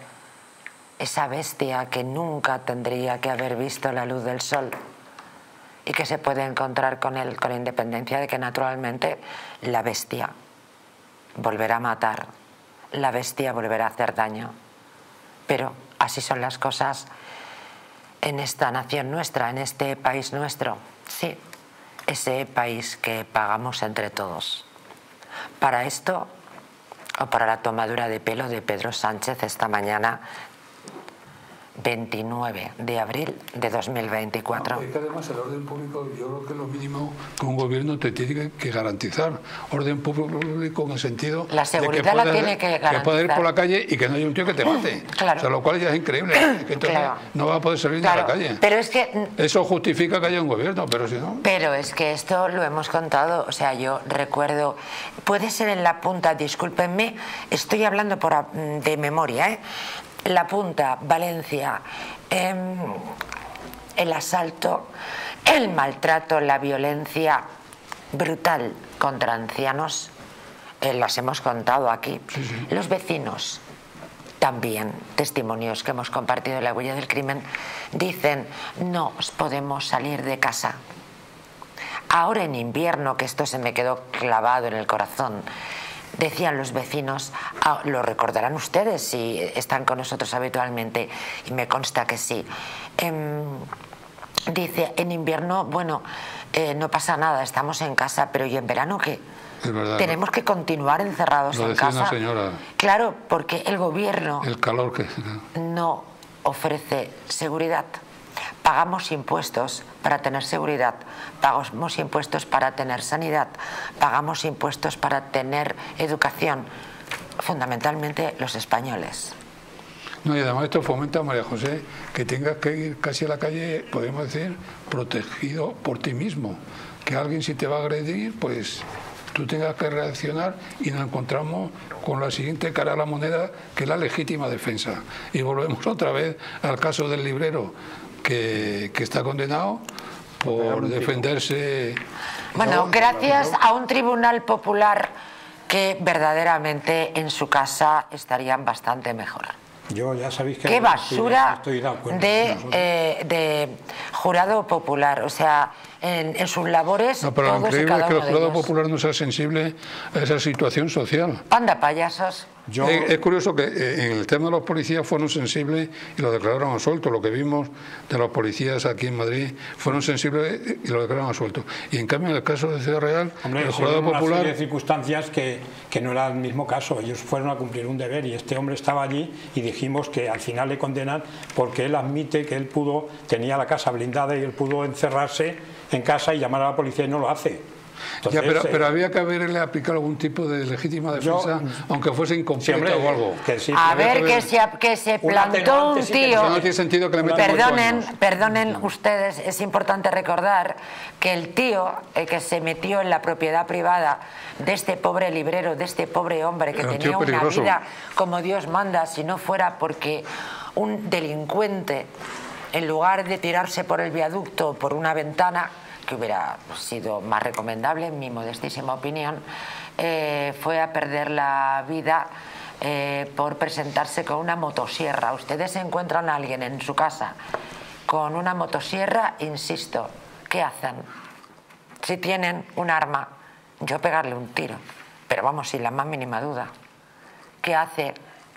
esa bestia que nunca tendría que haber visto la luz del sol y que se puede encontrar con él con independencia de que naturalmente la bestia volverá a matar, la bestia volverá a hacer daño. Pero así son las cosas en esta nación nuestra, en este país nuestro. Sí, ese país que pagamos entre todos. Para esto, o para la tomadura de pelo de Pedro Sánchez esta mañana, veintinueve de abril de dos mil veinticuatro. No, es que además el orden público, yo creo que es lo mínimo que un gobierno te tiene que garantizar. Orden público en el sentido la seguridad de que puedes, la tiene que garantizar. Que puedes ir por la calle y que no haya un tío que te mate. Claro. O sea, lo cual ya es increíble. Que entonces claro. no va a poder salir claro. de la calle. Pero es que eso justifica que haya un gobierno, pero si no. Pero es que esto lo hemos contado. O sea, yo recuerdo, puede ser en la punta, discúlpenme, estoy hablando por, de memoria, ¿eh? La Punta, Valencia, eh, el asalto, el maltrato, la violencia brutal contra ancianos, eh, las hemos contado aquí. Sí, sí. Los vecinos, también testimonios que hemos compartido en La Huella del Crimen, dicen no podemos salir de casa. Ahora en invierno, que esto se me quedó clavado en el corazón, decían los vecinos, ah, lo recordarán ustedes si están con nosotros habitualmente, y me consta que sí. Eh, dice, en invierno, bueno, eh, no pasa nada, estamos en casa, pero ¿y en verano qué? Es verdad, tenemos ¿no? que continuar encerrados lo en decía casa. Una señora. Claro, porque el gobierno el calor que no ofrece seguridad. Pagamos impuestos para tener seguridad, pagamos impuestos para tener sanidad, pagamos impuestos para tener educación, fundamentalmente los españoles. No, y además esto fomenta, María José, que tengas que ir casi a la calle, podemos decir, protegido por ti mismo. Que alguien si te va a agredir, pues tú tengas que reaccionar y nos encontramos con la siguiente cara a la moneda, que es la legítima defensa. Y volvemos otra vez al caso del librero, que, que está condenado por defenderse. Bueno, gracias a un tribunal popular que verdaderamente en su casa estarían bastante mejor. Yo ya sabéis que qué basura estoy de, acuerdo de, eh, de jurado popular, o sea, en, en sus labores. No, pero todos lo increíble y cada es que el uno de jurado ellos. popular no sea sensible a esa situación social. Panda payasos. Yo... Es, es curioso que en el tema de los policías fueron sensibles y lo declararon absuelto. Lo que vimos de los policías aquí en Madrid fueron sensibles y lo declararon absuelto. Y en cambio en el caso de Ciudad Real, Hombre, el jurado popular... una serie de circunstancias que, que no era el mismo caso. Ellos fueron a cumplir un deber y este hombre estaba allí y dijimos que al final le condenan porque él admite que él pudo, tenía la casa blindada y él pudo encerrarse en casa y llamar a la policía y no lo hace. Entonces, ya, pero, eh, pero había que haberle aplicado algún tipo de legítima defensa, yo, aunque fuese incompleta sí, o algo. Que sí, a ver, que, que se, que se plantó un tío... No tiene sentido que le metan perdonen, perdonen ustedes, es importante recordar que el tío eh, que se metió en la propiedad privada de este pobre librero, de este pobre hombre que Era tenía un una vida como Dios manda, si no fuera porque un delincuente, en lugar de tirarse por el viaducto por una ventana, que hubiera sido más recomendable en mi modestísima opinión, eh, fue a perder la vida eh, por presentarse con una motosierra. Ustedes encuentran a alguien en su casa con una motosierra, insisto, ¿qué hacen? Si tienen un arma, yo pegarle un tiro, pero vamos, sin la más mínima duda. ¿Qué hace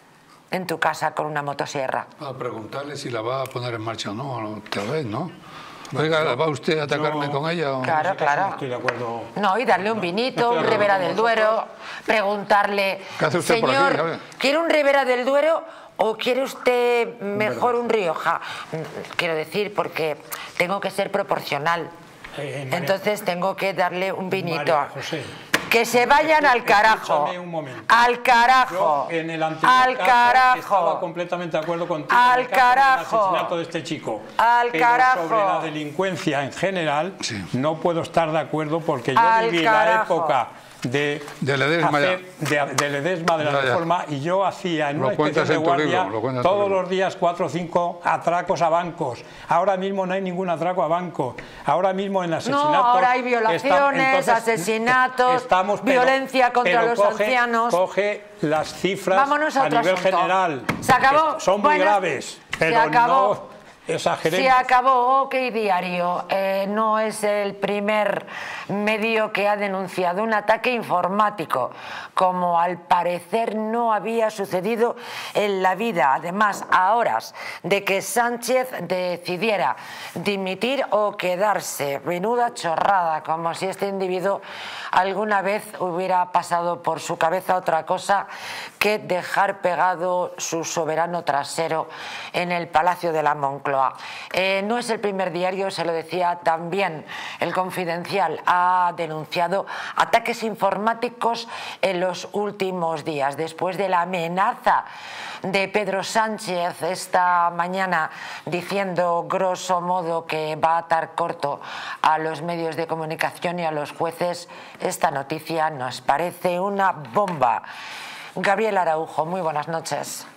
en tu casa con una motosierra? A preguntarle si la va a poner en marcha o no, tal vez, ¿no? Oiga, ¿va usted a atacarme no, con ella? O... Claro, claro. Estoy de acuerdo. No, y darle un vinito, un Ribera del Duero, preguntarle, ¿qué hace usted señor, por aquí? ¿quiere un Ribera del Duero o quiere usted mejor un Rioja? Quiero decir, porque tengo que ser proporcional. Eh, María, Entonces tengo que darle un vinito. María José, que se vayan al carajo. Al carajo. Yo en el anterior al caso carajo. Estaba completamente de acuerdo contigo. Al en el caso carajo. del asesinato de este chico. Al Pero carajo. sobre la delincuencia en general, sí. no puedo estar de acuerdo porque yo al viví carajo. la época de, de Ledesma, hacer, de, de Ledesma, de la ya, ya. reforma, y yo hacía en lo una inspección de guardia libro, todos los días cuatro o cinco atracos a bancos. Ahora mismo no hay ningún atraco a bancos. Ahora mismo en asesinatos... No, ahora hay violaciones, está, entonces, asesinatos, estamos, pero, violencia contra pero los coge, ancianos. Coge las cifras Vámonos a, a nivel asunto. general. Se acabó. Son muy bueno, graves, pero se acabó. no... Exageremos. Se acabó, OK Diario. Eh, no es el primer medio que ha denunciado un ataque informático, como al parecer no había sucedido en la vida. Además, a horas de que Sánchez decidiera dimitir o quedarse. Menuda chorrada, como si este individuo alguna vez hubiera pasado por su cabeza otra cosa que dejar pegado su soberano trasero en el Palacio de la Moncloa. Eh, no es el primer diario, se lo decía también el Confidencial, ha denunciado ataques informáticos en los últimos días, después de la amenaza de Pedro Sánchez esta mañana diciendo grosso modo que va a atar corto a los medios de comunicación y a los jueces. Esta noticia nos parece una bomba. Gabriel Araujo, muy buenas noches.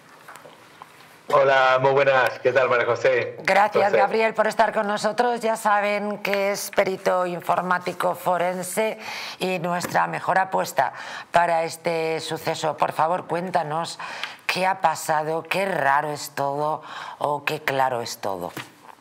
Hola, muy buenas. ¿Qué tal, María José? Gracias, José. Gabriel, por estar con nosotros. Ya saben que es perito informático forense y nuestra mejor apuesta para este suceso. Por favor, cuéntanos qué ha pasado, qué raro es todo o qué claro es todo.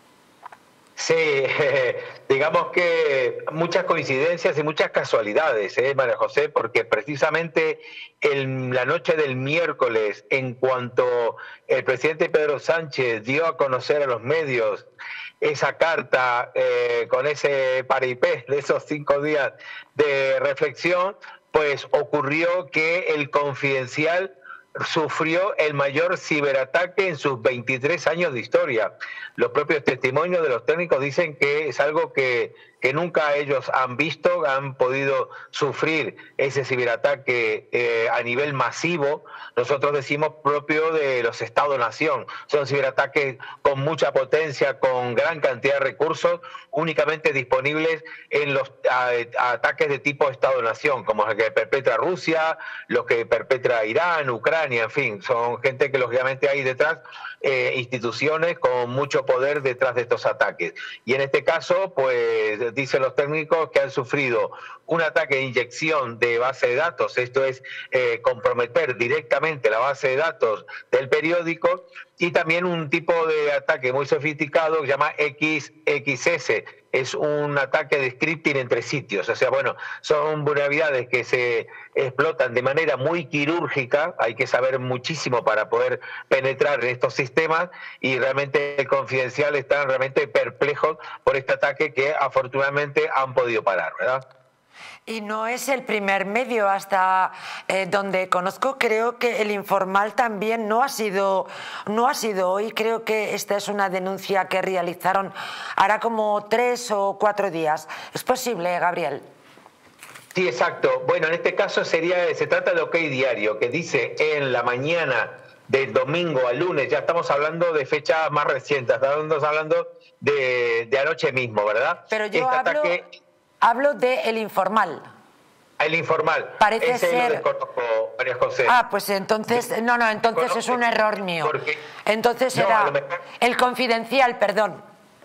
Sí, eh, digamos que muchas coincidencias y muchas casualidades, ¿eh, María José? Porque precisamente en la noche del miércoles, en cuanto el presidente Pedro Sánchez dio a conocer a los medios esa carta eh, con ese paripé de esos cinco días de reflexión, pues ocurrió que el Confidencial sufrió el mayor ciberataque en sus veintitrés años de historia. Los propios testimonios de los técnicos dicen que es algo que, que nunca ellos han visto, han podido sufrir ese ciberataque eh, a nivel masivo. Nosotros decimos propio de los Estado-Nación. Son ciberataques con mucha potencia, con gran cantidad de recursos, únicamente disponibles en los a, a ataques de tipo Estado-Nación, como los que perpetra Rusia, los que perpetra Irán, Ucrania, en fin, son gente que lógicamente hay detrás, eh, instituciones con mucho poder detrás de estos ataques. Y en este caso, pues dicen los técnicos que han sufrido un ataque de inyección de base de datos, esto es eh, comprometer directamente la base de datos del periódico, y también un tipo de ataque muy sofisticado que se llama X X S, es un ataque de scripting entre sitios, o sea, bueno, son vulnerabilidades que se explotan de manera muy quirúrgica, hay que saber muchísimo para poder penetrar en estos sistemas, y realmente el Confidencial están realmente perplejos por este ataque que afortunadamente han podido parar, ¿verdad? Y no es el primer medio, hasta eh, donde conozco, creo que el Informal también no ha sido no ha sido hoy. Creo que esta es una denuncia que realizaron hará como tres o cuatro días. ¿Es posible, Gabriel? Sí, exacto. Bueno, en este caso sería, se trata de OK Diario, que dice en la mañana del domingo al lunes, ya estamos hablando de fechas más recientes, estamos hablando de, de anoche mismo, ¿verdad? Pero yo este hablo, ataque, hablo de El Informal. El Informal. Parece Ese ser... lo desconozco, María José. Ah, pues entonces, no, no, entonces es un error mío. Porque, entonces no, era mejor, El Confidencial, perdón.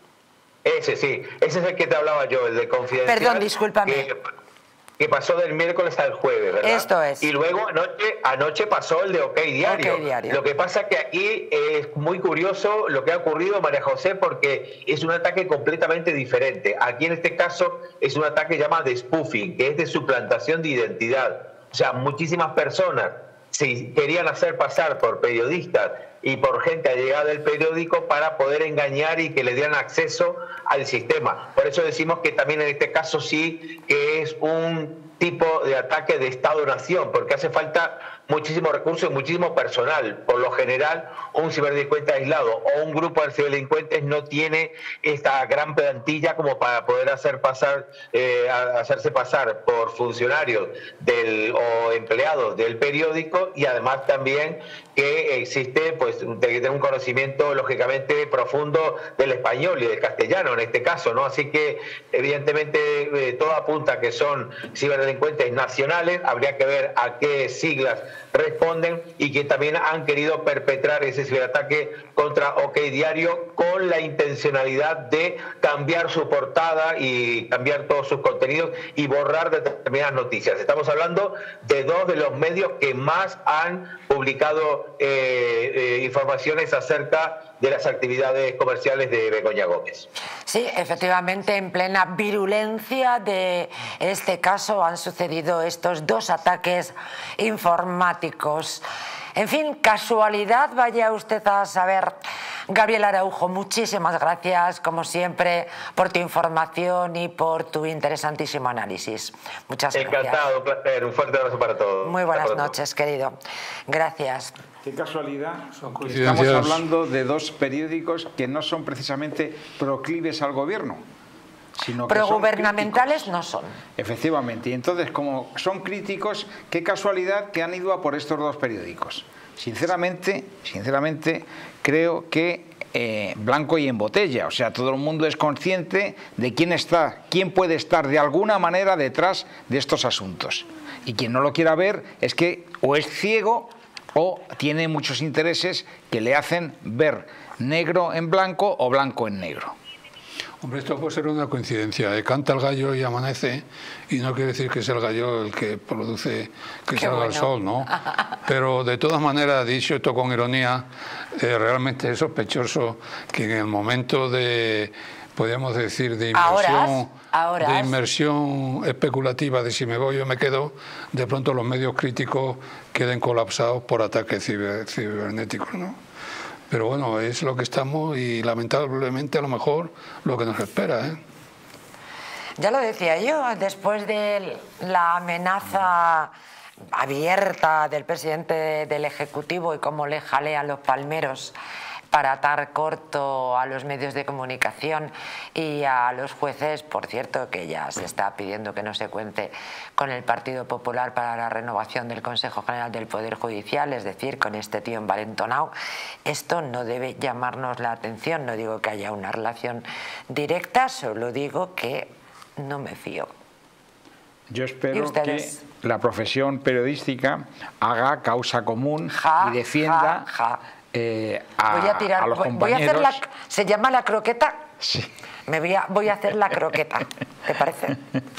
Ese sí, ese es el que te hablaba yo, el de Confidencial. Perdón, discúlpame. Que, que pasó del miércoles al jueves, ¿verdad? Esto es. Y luego anoche, anoche pasó el de OK Diario. OK Diario. Lo que pasa que aquí es muy curioso lo que ha ocurrido, María José, porque es un ataque completamente diferente. Aquí en este caso es un ataque llamado de spoofing, que es de suplantación de identidad. O sea, muchísimas personas se querían hacer pasar por periodistas y por gente allegada del periódico para poder engañar y que le dieran acceso al sistema. Por eso decimos que también en este caso sí que es un tipo de ataque de Estado-Nación, porque hace falta muchísimo recurso y muchísimo personal. Por lo general, un ciberdelincuente aislado o un grupo de ciberdelincuentes no tiene esta gran plantilla como para poder hacer pasar, eh, hacerse pasar por funcionarios del, o empleados del periódico, y además también que existe pues de tener un conocimiento lógicamente profundo del español y del castellano en este caso, ¿no? Así que evidentemente eh, todo apunta a que son ciberdelincuentes nacionales. Habría que ver a qué siglas responden y que también han querido perpetrar ese ciberataque contra OK Diario con la intencionalidad de cambiar su portada y cambiar todos sus contenidos y borrar determinadas noticias. Estamos hablando de dos de los medios que más han publicado eh, eh, informaciones acerca de las actividades comerciales de Begoña Gómez. Sí, efectivamente, en plena virulencia de este caso han sucedido estos dos ataques informáticos. En fin, casualidad, vaya usted a saber. Gabriel Araujo, muchísimas gracias, como siempre, por tu información y por tu interesantísimo análisis. Muchas gracias. Encantado, un placer, un fuerte abrazo para todos. Muy buenas noches, querido. Gracias. Qué casualidad. Estamos hablando de dos periódicos que no son precisamente proclives al gobierno, sino que progubernamentales no son. Efectivamente. Y entonces, como son críticos, qué casualidad que han ido a por estos dos periódicos. Sinceramente, sinceramente, creo que eh, blanco y en botella. O sea, todo el mundo es consciente de quién está, quién puede estar de alguna manera detrás de estos asuntos. Y quien no lo quiera ver es que o es ciego o tiene muchos intereses que le hacen ver negro en blanco o blanco en negro. Hombre, esto puede ser una coincidencia. Eh, canta el gallo y amanece, y no quiere decir que sea el gallo el que produce que Qué salga bueno. el sol, ¿no? Pero de todas maneras, dicho esto con ironía, eh, realmente es sospechoso que en el momento de, podríamos decir, de inversión, Ahora, de inmersión especulativa de si me voy o me quedo, de pronto los medios críticos queden colapsados por ataques ciber, cibernéticos, ¿no? Pero bueno, es lo que estamos y lamentablemente a lo mejor lo que nos espera, ¿eh? Ya lo decía yo, después de la amenaza abierta del presidente del Ejecutivo y cómo le jalean los palmeros para atar corto a los medios de comunicación y a los jueces, por cierto, que ya se está pidiendo que no se cuente con el Partido Popular para la renovación del Consejo General del Poder Judicial, es decir, con este tío envalentonado. Esto no debe llamarnos la atención, no digo que haya una relación directa, solo digo que no me fío. Yo espero que la profesión periodística haga causa común ja, y defienda... Ja, ja. Eh, a, voy a tirar, a los voy, compañeros. voy a hacer la, ¿se llama la croqueta? Sí. Me voy a, voy a hacer la croqueta, ¿te parece?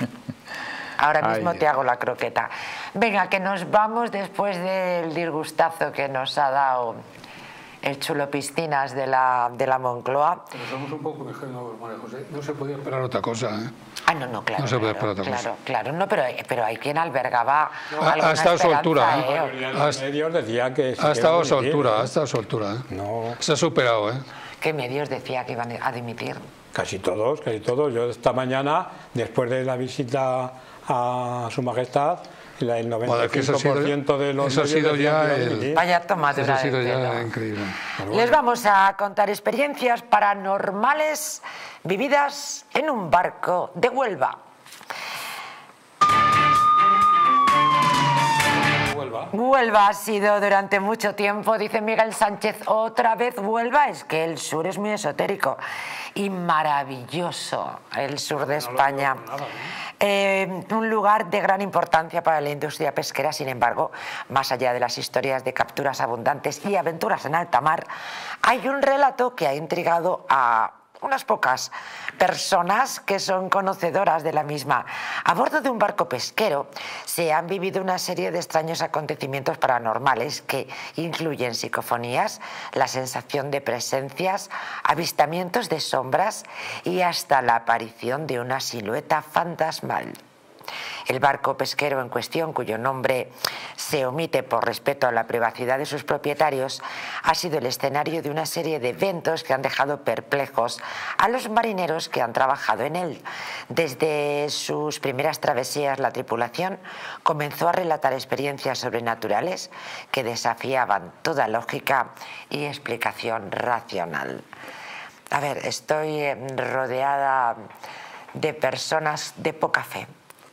Ahora mismo Ay, te hago la croqueta. Venga, que nos vamos después del disgustazo que nos ha dado el chulo piscinas de la, de la Moncloa. Pero somos un poco ingenuos, María José. No se podía esperar otra cosa, ¿eh? Ah, no, no, claro. No se puede claro, esperar otra claro, cosa. Claro, no, pero, pero hay quien albergaba no, alguna ha estado a su altura, ¿eh? ¿eh? Los medios decía que ha estado a su altura, ha estado a su altura, ¿eh? No. Se ha superado, ¿eh? ¿Qué medios decía que iban a dimitir? Casi todos, casi todos. Yo esta mañana, después de la visita a Su Majestad, el noventa y cinco por ciento de los eso ha sido ya el... Vaya tomadura. Eso ha sido de ya pelo. increíble. Bueno. Les vamos a contar experiencias paranormales vividas en un barco de Huelva. Huelva. Huelva ha sido durante mucho tiempo, dice Miguel Sánchez, otra vez Huelva. Es que el sur es muy esotérico y maravilloso, el sur de España. Eh, un lugar de gran importancia para la industria pesquera. Sin embargo, más allá de las historias de capturas abundantes y aventuras en alta mar, hay un relato que ha intrigado a unas pocas personas que son conocedoras de la misma. A bordo de un barco pesquero se han vivido una serie de extraños acontecimientos paranormales que incluyen psicofonías, la sensación de presencias, avistamientos de sombras y hasta la aparición de una silueta fantasmal. El barco pesquero en cuestión, cuyo nombre se omite por respeto a la privacidad de sus propietarios, ha sido el escenario de una serie de eventos que han dejado perplejos a los marineros que han trabajado en él. Desde sus primeras travesías, la tripulación comenzó a relatar experiencias sobrenaturales que desafiaban toda lógica y explicación racional. A ver, estoy rodeada de personas de poca fe.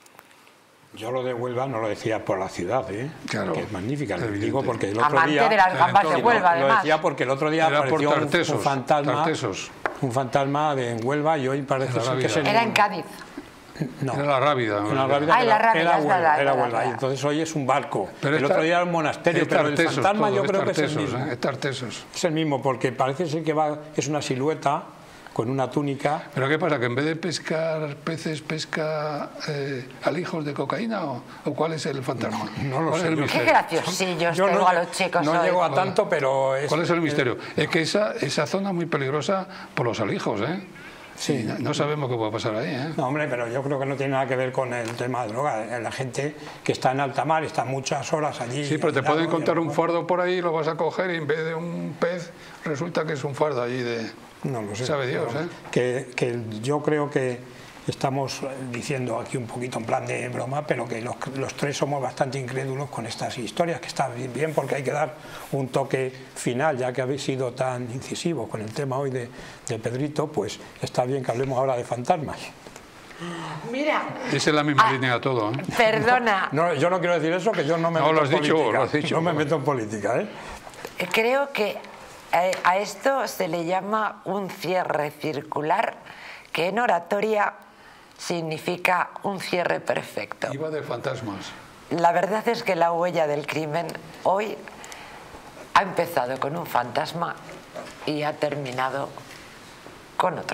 Yo lo de Huelva no lo decía por la ciudad, ¿eh? Claro, que es magnífica. Lo evidente. digo porque el otro Amante día... de las gambas de Huelva, además. Lo decía porque el otro día Era apareció por un, tartesos, un fantasma tartesos. un fantasma de en Huelva y hoy parece Era ser que es el... Era en Cádiz. No. Era la Rábida. En la Rábida, Ah, en la era- Rábida, era es Huelva, verdad, era es Huelva. verdad. Y entonces hoy es un barco. Pero el es otro día era un tar- monasterio, es pero el tartesos fantasma todo, yo es creo que es el tartesos, mismo. ¿eh? Es tartesos. Es el mismo porque parece ser que va es una silueta con una túnica. ¿Pero qué pasa? ¿Que en vez de pescar peces, pesca eh, alijos de cocaína? ¿O, o cuál es el fantasma? No lo ¿Cuál sé. es el Yo- Qué misterio? graciosillos Yo tengo no- a los chicos No hoy. llego a tanto, pero... Es, ¿Cuál es el misterio? Es que esa, esa zona es muy peligrosa por los alijos, ¿eh? Sí. Y no, no sabemos qué puede pasar ahí, ¿eh? No, hombre, pero yo creo que no tiene nada que ver con el tema de droga. La gente que está en alta mar está muchas horas allí. Sí, pero te aislado, pueden y encontrar a lo un mejor- fardo por ahí y lo vas a coger y en vez de un pez resulta que es un fardo allí de... No lo sé. Sabe Dios, pero ¿eh? Que, que yo creo que estamos diciendo aquí un poquito en plan de broma, pero que los, los tres somos bastante incrédulos con estas historias, que está bien, bien porque hay que dar un toque final, ya que habéis sido tan incisivos con el tema hoy de, de Pedrito, pues está bien que hablemos ahora de fantasmas. Mira, Es en la misma Ah. línea todo, ¿eh? perdona, No, yo no quiero decir eso, que yo no me No, meto lo has en dicho, política. lo has dicho. No me meto en política, ¿eh? creo que eh, a esto se le llama un cierre circular, que en oratoria significa un cierre perfecto. Iba de fantasmas. La verdad es que la huella del crimen hoy ha empezado con un fantasma y ha terminado con otro.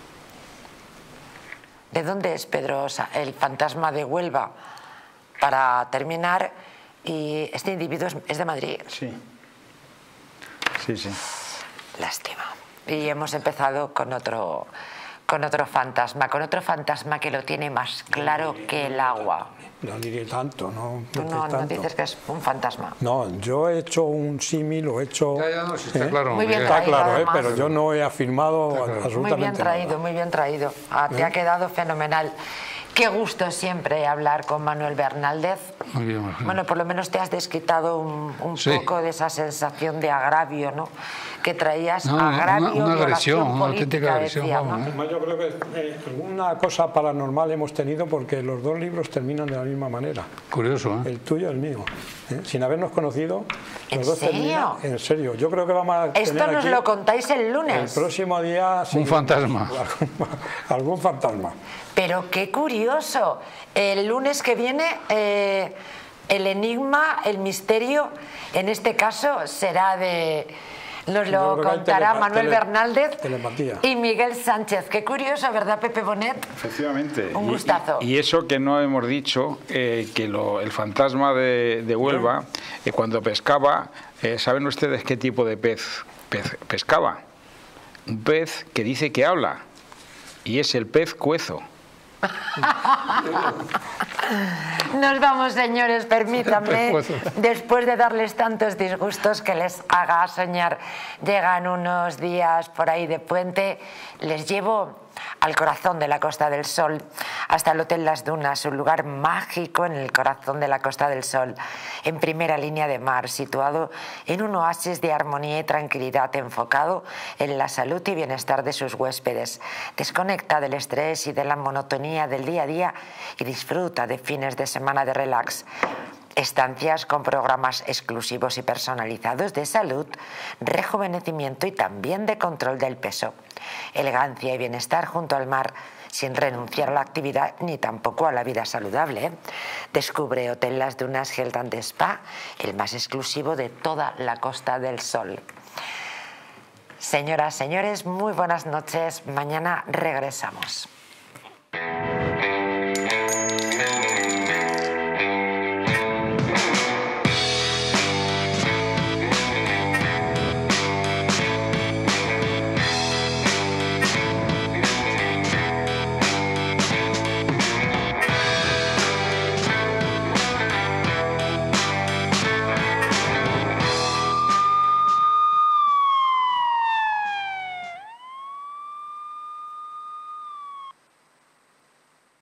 ¿De dónde es Pedro Osa? El fantasma de Huelva, para terminar, y este individuo es, es de Madrid. Sí. Sí, sí. Lástima. Y hemos empezado con otro, con otro fantasma, con otro fantasma que lo tiene más claro que el agua. No diré tanto, no. Tú no, no tanto. dices que es un fantasma. No, yo he hecho un símil, lo he hecho... Ya, ya, no, sí, está ¿eh? claro. Muy bien Miguel. Está traído, claro, ¿eh? además. Pero yo no he afirmado Está claro. absolutamente Muy bien traído, nada. muy bien traído. Ah, te ha quedado fenomenal. Qué gusto siempre hablar con Manuel Bernaldez. Muy bien, muy bien. Bueno, por lo menos te has desquitado un, un Sí. poco de esa sensación de agravio, ¿no? Que traías No, agravio, una- una agresión, violación una auténtica política, agresión, decía, vamos, ¿no? ¿eh? Además, yo creo que eh, alguna cosa paranormal hemos tenido porque los dos libros terminan de la misma manera. Curioso, ¿eh? El tuyo y el mío. ¿eh? Sin habernos conocido, ¿En los dos serio? terminan... En serio. Yo creo que vamos a Esto tener nos aquí lo contáis el el lunes. próximo día... Un fantasma. Algún, algún fantasma. Pero qué curioso. El lunes que viene, eh, el enigma, el misterio, en este caso será de... Nos Yo lo creo que hay contará telepa- Manuel tele- Bernaldez telepatía. y Miguel Sánchez. Qué curioso, ¿verdad, Pepe Bonet? Efectivamente. Un Y- gustazo. Y, y eso que no hemos dicho, eh, que lo- el fantasma de, de Huelva, eh, cuando pescaba, eh, ¿saben ustedes qué tipo de pez, pez pescaba? Un pez que dice que habla, y es el pez cuezo. Nos vamos, señores, permítanme, después de darles tantos disgustos que les haga soñar, llegan unos días por ahí de puente, les llevo al corazón de la Costa del Sol, hasta el Hotel Las Dunas, un lugar mágico en el corazón de la Costa del Sol, en primera línea de mar, situado en un oasis de armonía y tranquilidad, enfocado en la salud y bienestar de sus huéspedes. Desconecta del estrés y de la monotonía del día a día y disfruta de fines de semana de relax. Estancias con programas exclusivos y personalizados de salud, rejuvenecimiento y también de control del peso. Elegancia y bienestar junto al mar, sin renunciar a la actividad ni tampoco a la vida saludable, ¿eh? Descubre Hotel Las Dunas Hilton de Spa, el más exclusivo de toda la Costa del Sol. Señoras, señores, muy buenas noches. Mañana regresamos.